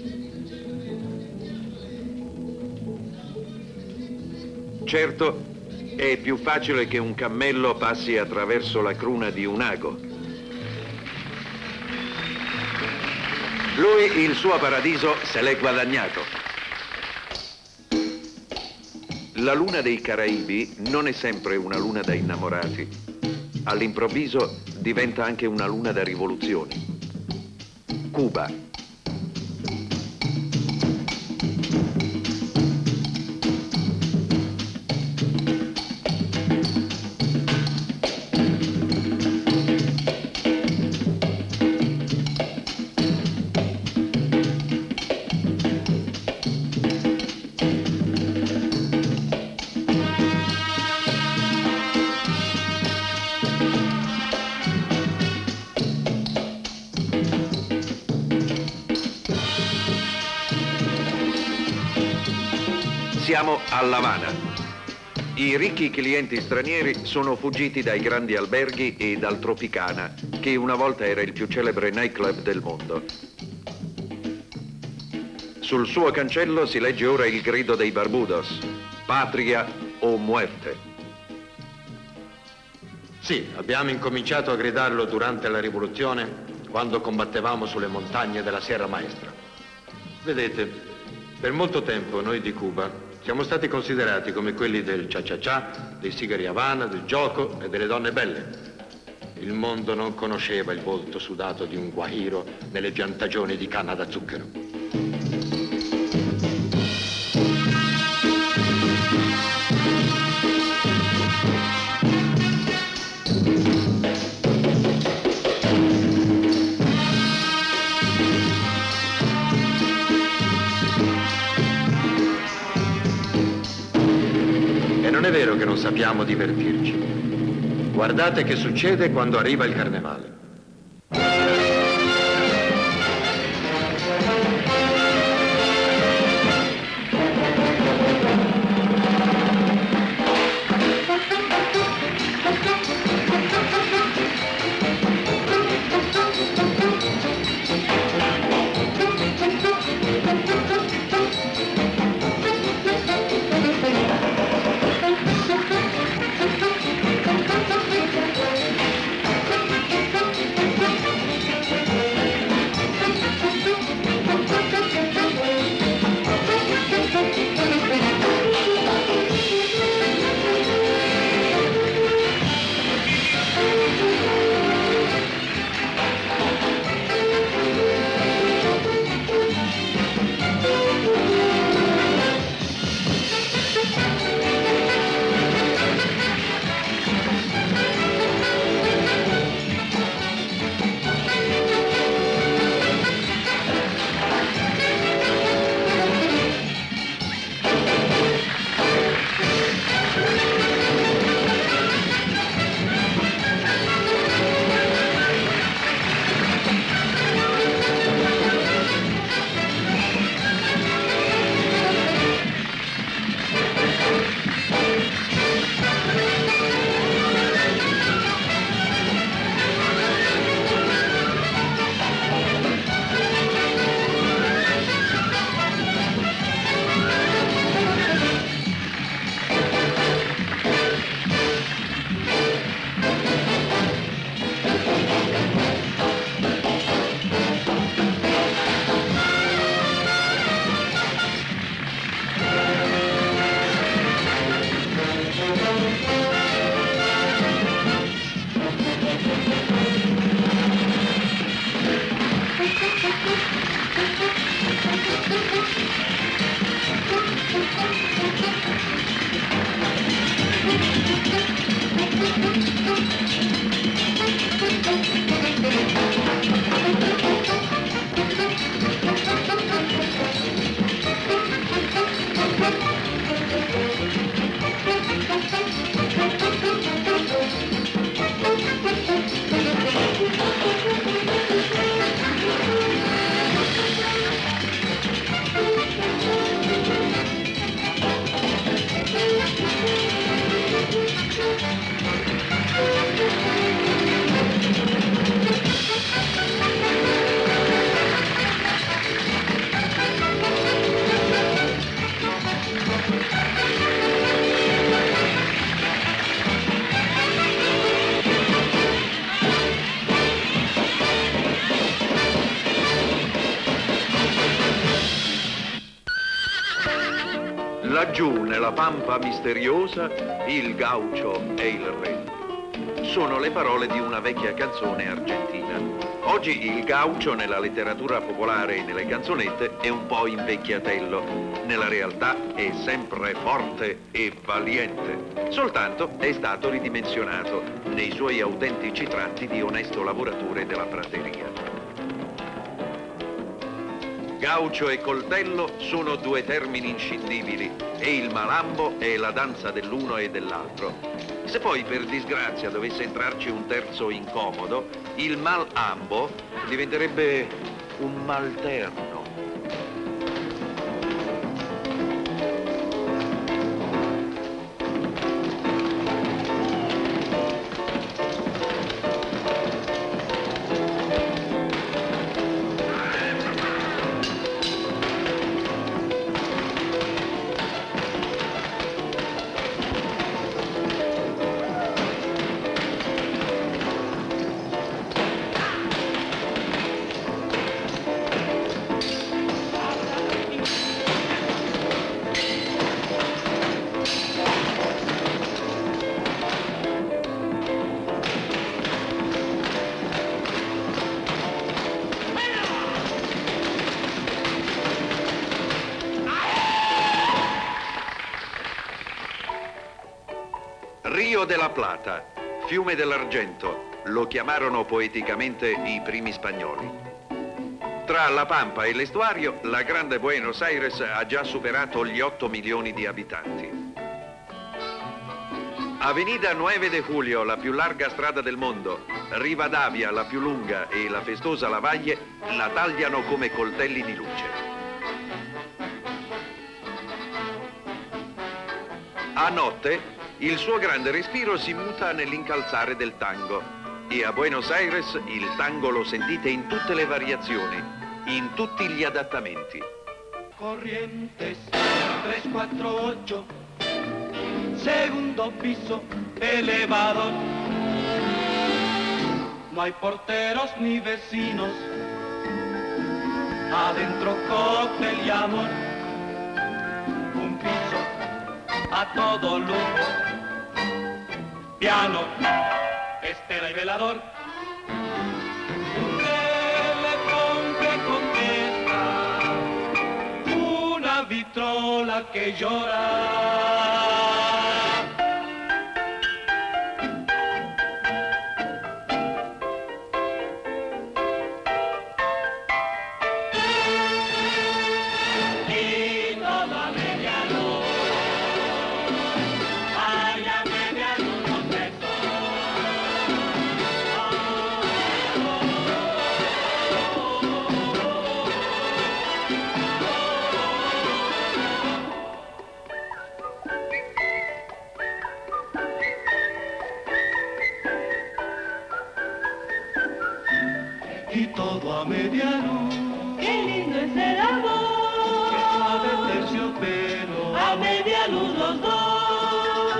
Certo, È più facile che un cammello passi attraverso la cruna di un ago. Lui il suo paradiso se l'è guadagnato. La luna dei Caraibi non è sempre una luna da innamorati. All'improvviso diventa anche una luna da rivoluzioni. Cuba. Siamo a L'Avana. I ricchi clienti stranieri sono fuggiti dai grandi alberghi e dal Tropicana, che una volta era il più celebre nightclub del mondo. Sul suo cancello si legge ora il grido dei Barbudos: patria o muerte. Sì, abbiamo incominciato a gridarlo durante la rivoluzione, quando combattevamo sulle montagne della Sierra Maestra. Vedete, per molto tempo noi di Cuba siamo stati considerati come quelli del cha-cha-cha, dei sigari Havana, del gioco e delle donne belle. Il mondo non conosceva il volto sudato di un guajiro nelle piantagioni di canna da zucchero. Non è vero che non sappiamo divertirci. Guardate che succede quando arriva il carnevale. Laggiù nella pampa misteriosa il gaucho è il re. Sono le parole di una vecchia canzone argentina. Oggi il gaucho nella letteratura popolare e nelle canzonette è un po' invecchiatello. Nella realtà è sempre forte e valiente. Soltanto è stato ridimensionato nei suoi autentici tratti di onesto lavoratore della prateria. Gaucho e coltello sono due termini inscindibili e il malambo è la danza dell'uno e dell'altro. Se poi per disgrazia dovesse entrarci un terzo incomodo, il malambo diventerebbe un malterno. Rio de la Plata, fiume dell'argento, lo chiamarono poeticamente i primi spagnoli. Tra La Pampa e l'estuario, la grande Buenos Aires ha già superato gli otto milioni di abitanti. Avenida nueve de Julio, la più larga strada del mondo, Rivadavia, la più lunga, e la festosa Lavalle la tagliano come coltelli di luce. A notte, il suo grande respiro si muta nell'incalzare del tango e a Buenos Aires il tango lo sentite in tutte le variazioni, in tutti gli adattamenti. Corrientes tres cuatro ocho, segundo piso, elevador. No hay porteros ni vecinos, adentro cóctel y amor. Un piso a todo lujo, piano, estera y velador. Teléfono que contesta, una vitrola que llora. Y todo a media luz. Qué lindo es el amor. Qué suave terciopelo. A media luz los dos.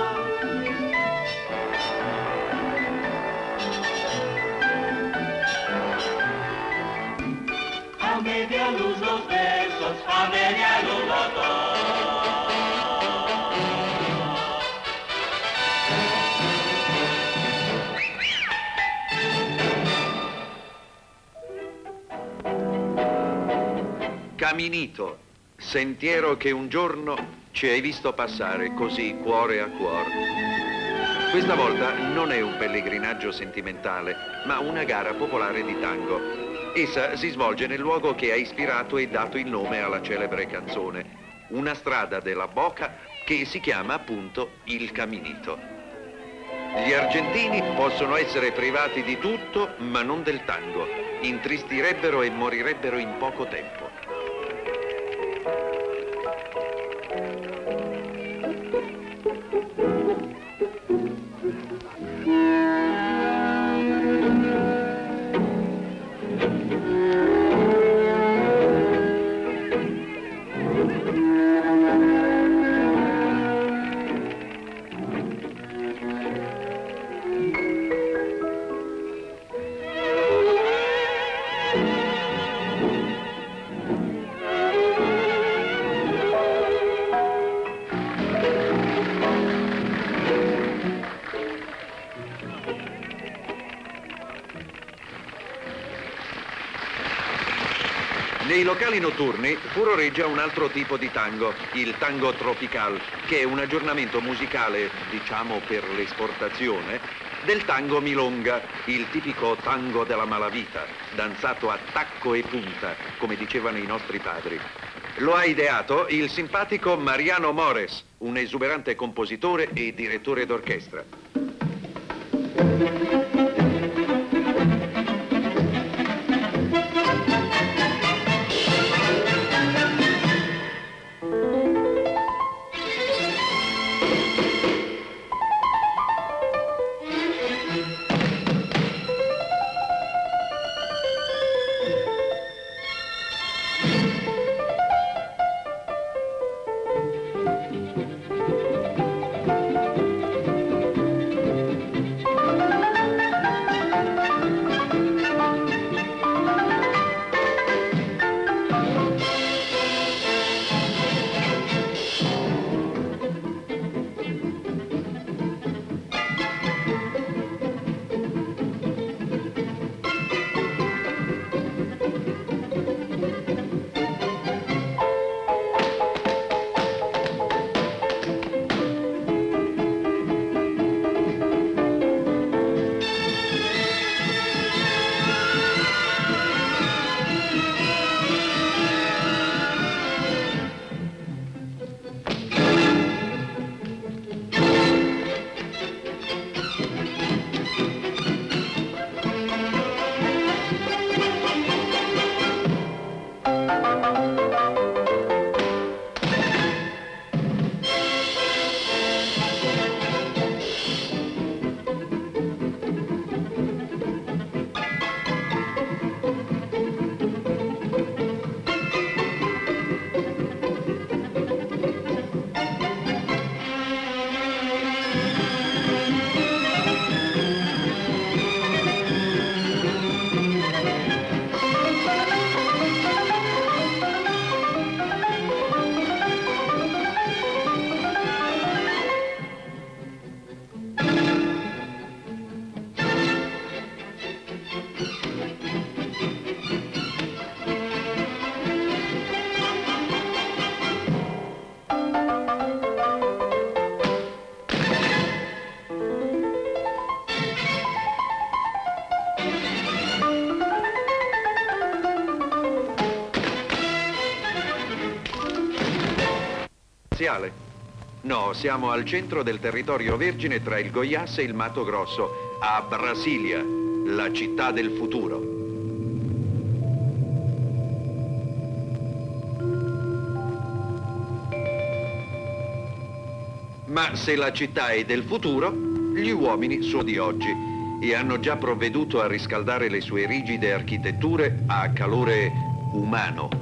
A media luz los besos. A media luz los dos. Caminito, sentiero che un giorno ci hai visto passare così cuore a cuore. Questa volta non è un pellegrinaggio sentimentale, ma una gara popolare di tango. Essa si svolge nel luogo che ha ispirato e dato il nome alla celebre canzone, una strada della Boca che si chiama appunto il Caminito. Gli argentini possono essere privati di tutto, ma non del tango. Intristirebbero e morirebbero in poco tempo. Nei locali notturni furoreggia un altro tipo di tango, il tango tropical, che è un aggiornamento musicale, diciamo per l'esportazione, del tango milonga, il tipico tango della malavita, danzato a tacco e punta, come dicevano i nostri padri. Lo ha ideato il simpatico Mariano Mores, un esuberante compositore e direttore d'orchestra. No, siamo al centro del territorio vergine tra il Goiás e il Mato Grosso, a Brasilia, la città del futuro. Ma se la città è del futuro, gli uomini sono di oggi e hanno già provveduto a riscaldare le sue rigide architetture a calore umano.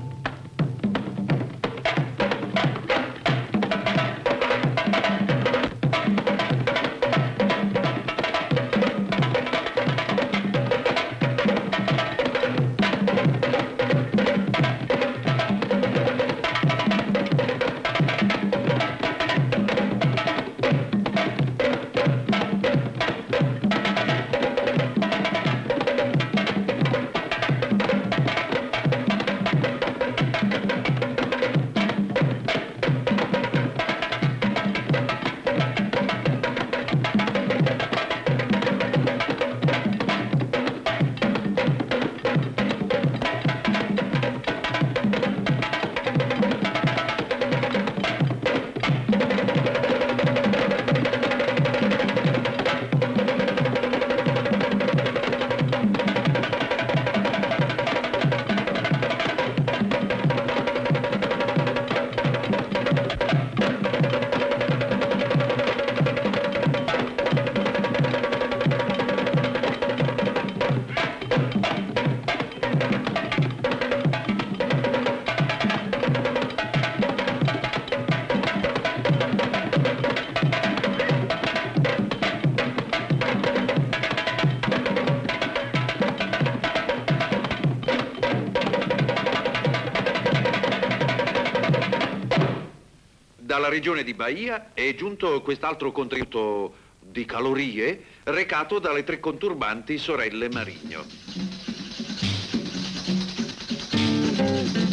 Dalla regione di Bahia è giunto quest'altro contributo di calorie recato dalle tre conturbanti sorelle Marigno.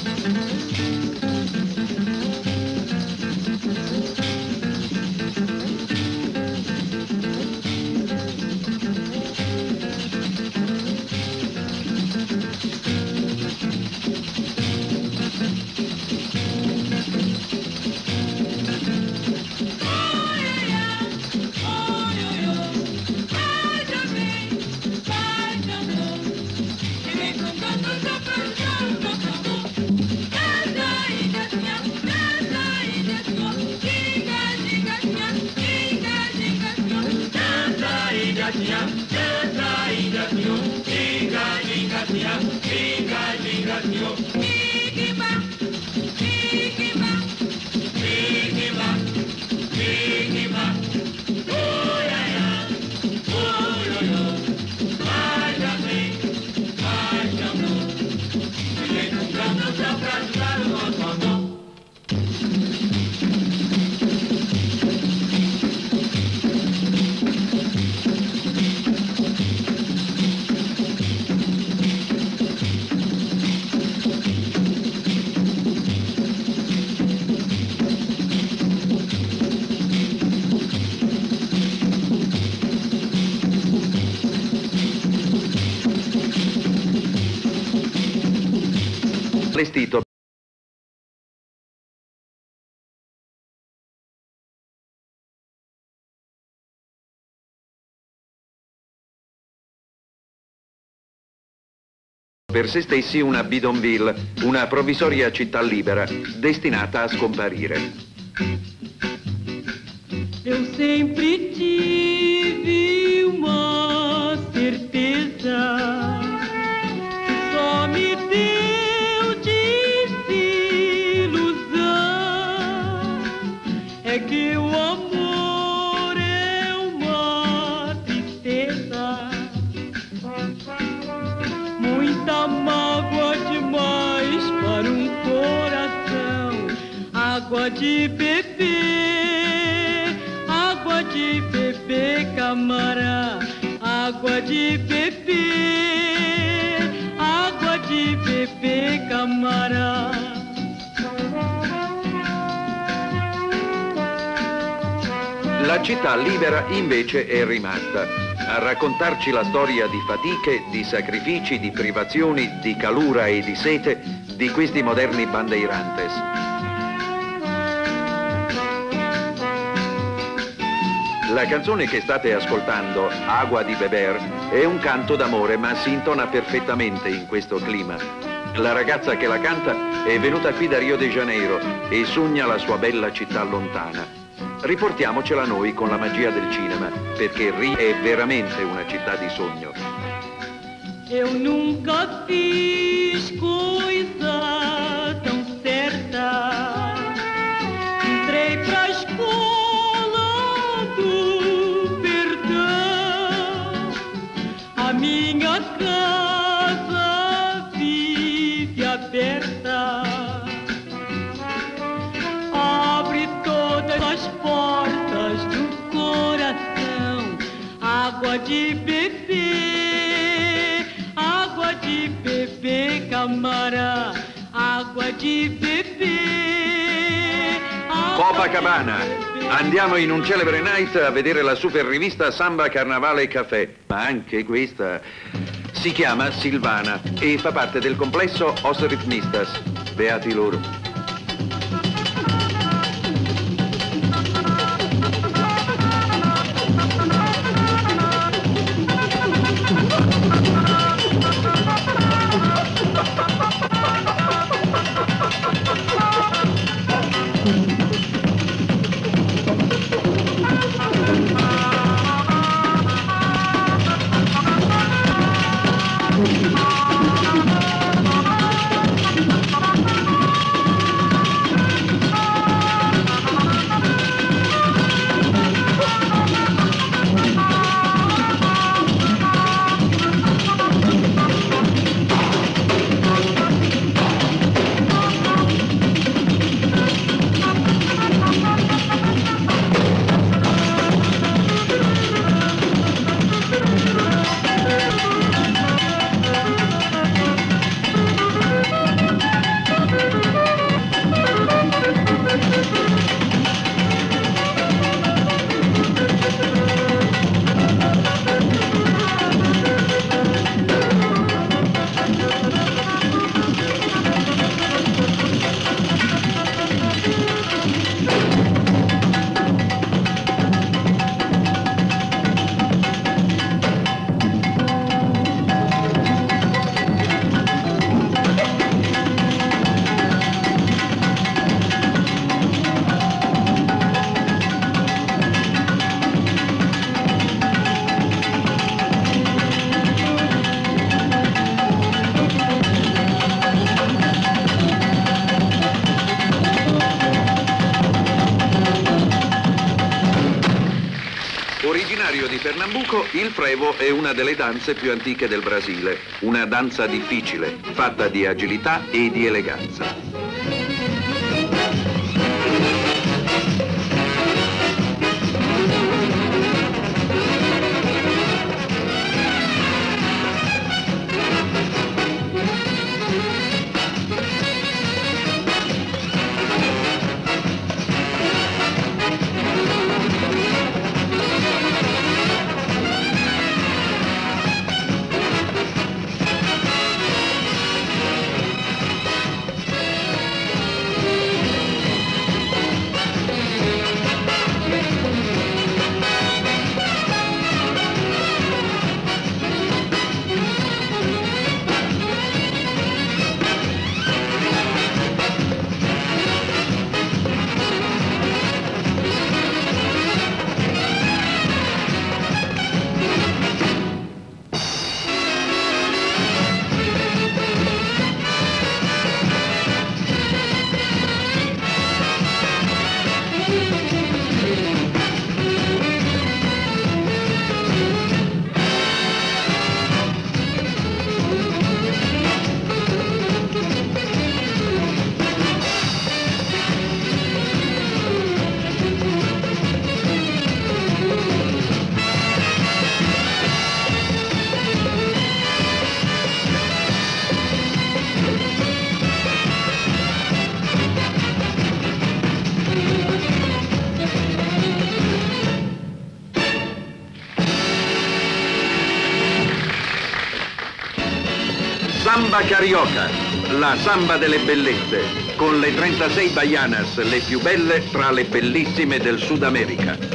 patio. Viva, viva, viva, viva. Oh ya ya, oh yo yo. Haja bem, haja amor. E encontramos a pra ajudar o nosso amor. Allestito per se stessi una bidonville, una provvisoria città libera, destinata a scomparire. Eu sempre tive uma certeza que só me deu desilusão. É que o amor é uma tristeza, muita mágoa demais para um coração. Água de beber, água de beber, camará. Água de beber, água de beber, camará. La città libera invece è rimasta a raccontarci la storia di fatiche, di sacrifici, di privazioni, di calura e di sete di questi moderni bandeirantes. La canzone che state ascoltando, Agua di Beber, è un canto d'amore, ma si intona perfettamente in questo clima. La ragazza che la canta è venuta qui da Rio de Janeiro e sogna la sua bella città lontana. Riportiamocela noi con la magia del cinema, perché Rio è veramente una città di sogno. Eu nunca fiz coisa tão certa. Entrei pra escola do perdão. A minha casa vive aberta. Abre todas as portas do coração. Água de beber, água de beber, camará. Água de beber. Copacabana. Andiamo in un celebre night a vedere la super rivista Samba Carnavale Café. Ma anche questa si chiama Silvana e fa parte del complesso Os Ritmistas. Beati loro. dizionario di Pernambuco, il frevo è una delle danze più antiche del Brasile. Una danza difficile, fatta di agilità e di eleganza. Samba Carioca, la samba delle bellezze, con le trentasei baianas, le più belle tra le bellissime del Sud America.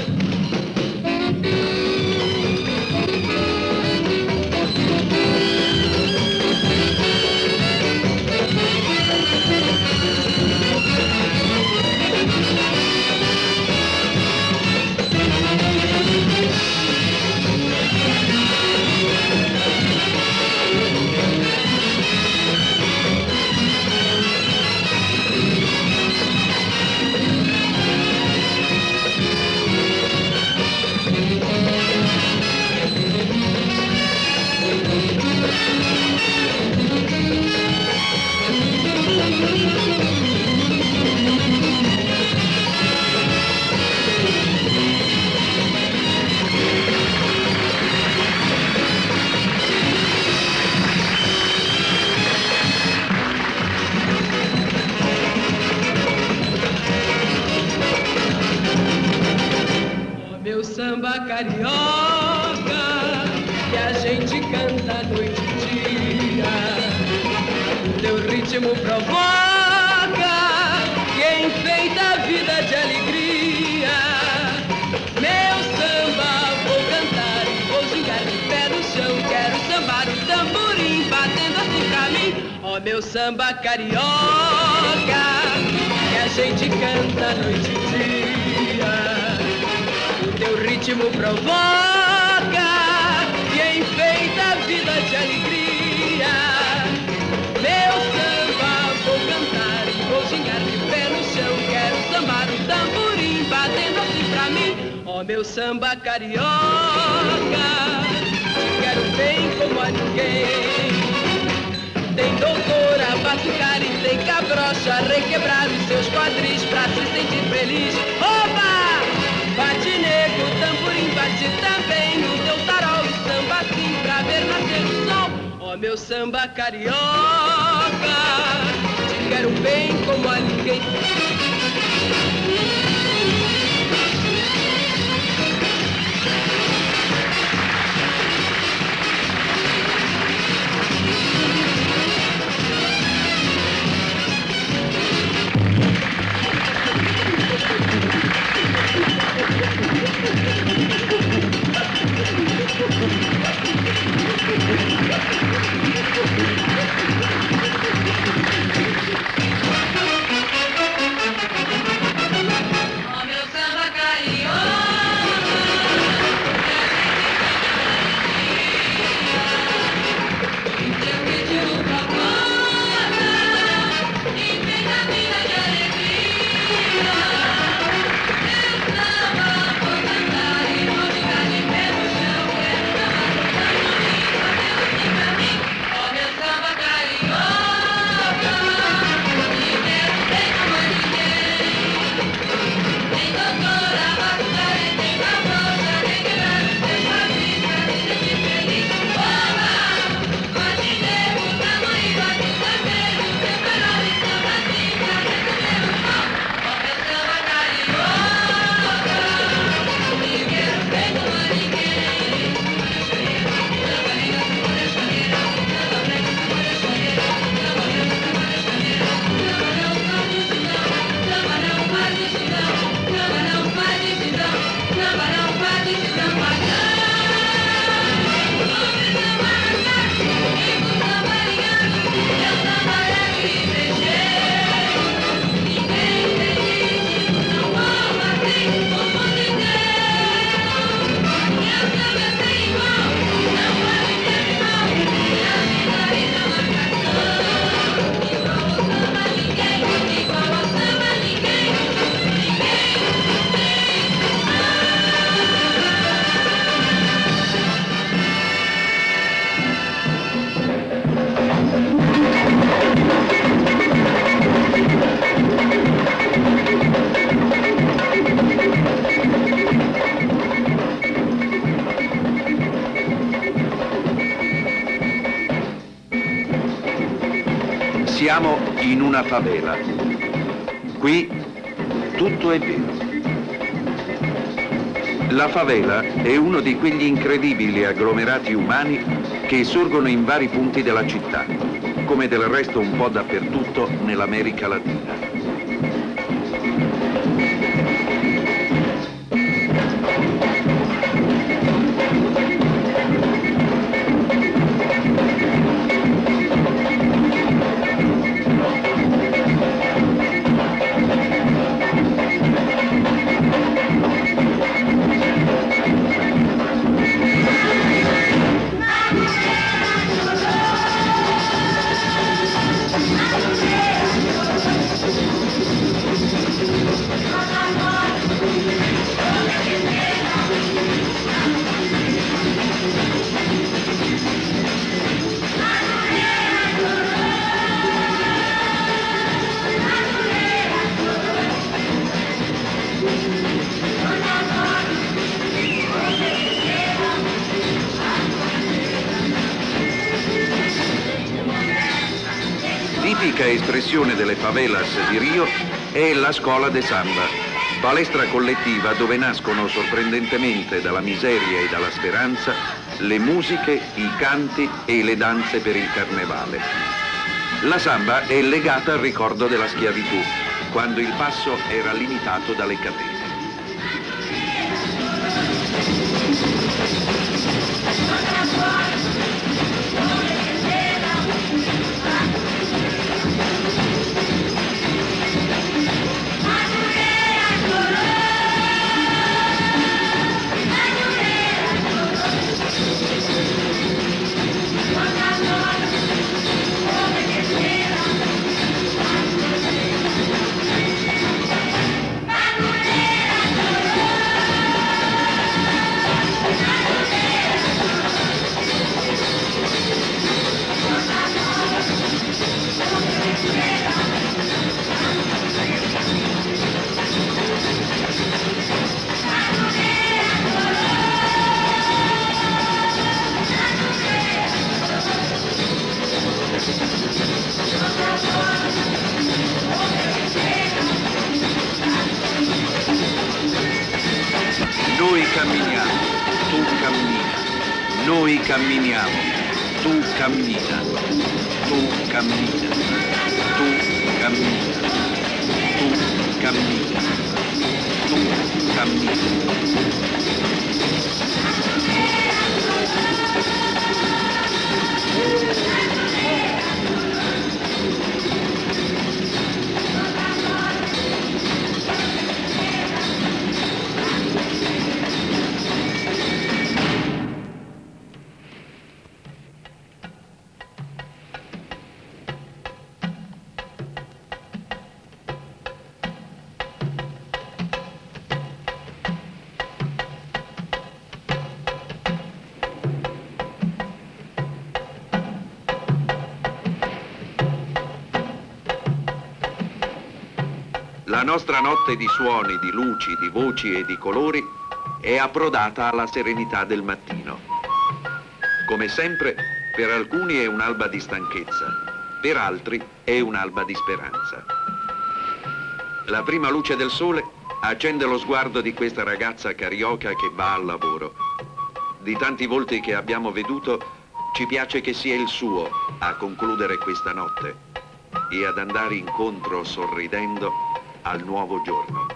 Samba carioca, que a gente canta noite e dia. O teu ritmo provoca, que enfeita a vida de alegria. Meu samba vou cantar e vou gingar de pé no chão. Quero sambar o tamborim batendo assim pra mim. Ó, meu samba carioca, que a gente canta noite e dia. Teu ritmo provoca e enfeita a vida de alegria. Meu samba vou cantar e vou gingar de pé no chão. Quero sambar o tamborim batendo assim pra mim. Ó, meu samba carioca, te quero bem como a ninguém. Tem doutora, batucar e tem cabrocha, requebrar os seus quadris pra se sentir feliz. Opa! Bate negro, tamborim, bate também no teu tarol e samba assim pra ver nascer o sol. Ó, meu samba carioca, te quero bem como a ninguém. Siamo in una favela. Qui tutto è vero. La favela è uno di quegli incredibili agglomerati umani che sorgono in vari punti della città, come del resto un po' dappertutto nell'America Latina. Tipica espressione delle favelas di Rio è la Scola de Samba, palestra collettiva dove nascono sorprendentemente dalla miseria e dalla speranza le musiche, i canti e le danze per il carnevale. La samba è legata al ricordo della schiavitù, quando il passo era limitato dalle catene. Noi camminiamo, tu cammina. Noi camminiamo, tu cammina. Tu cammina. Tu cammina. Tu cammina. Tu cammina. La nostra notte di suoni, di luci, di voci e di colori è approdata alla serenità del mattino. Come sempre, per alcuni è un'alba di stanchezza, per altri è un'alba di speranza. La prima luce del sole accende lo sguardo di questa ragazza carioca che va al lavoro. Di tanti volti che abbiamo veduto, ci piace che sia il suo a concludere questa notte e ad andare incontro sorridendo al nuovo giorno.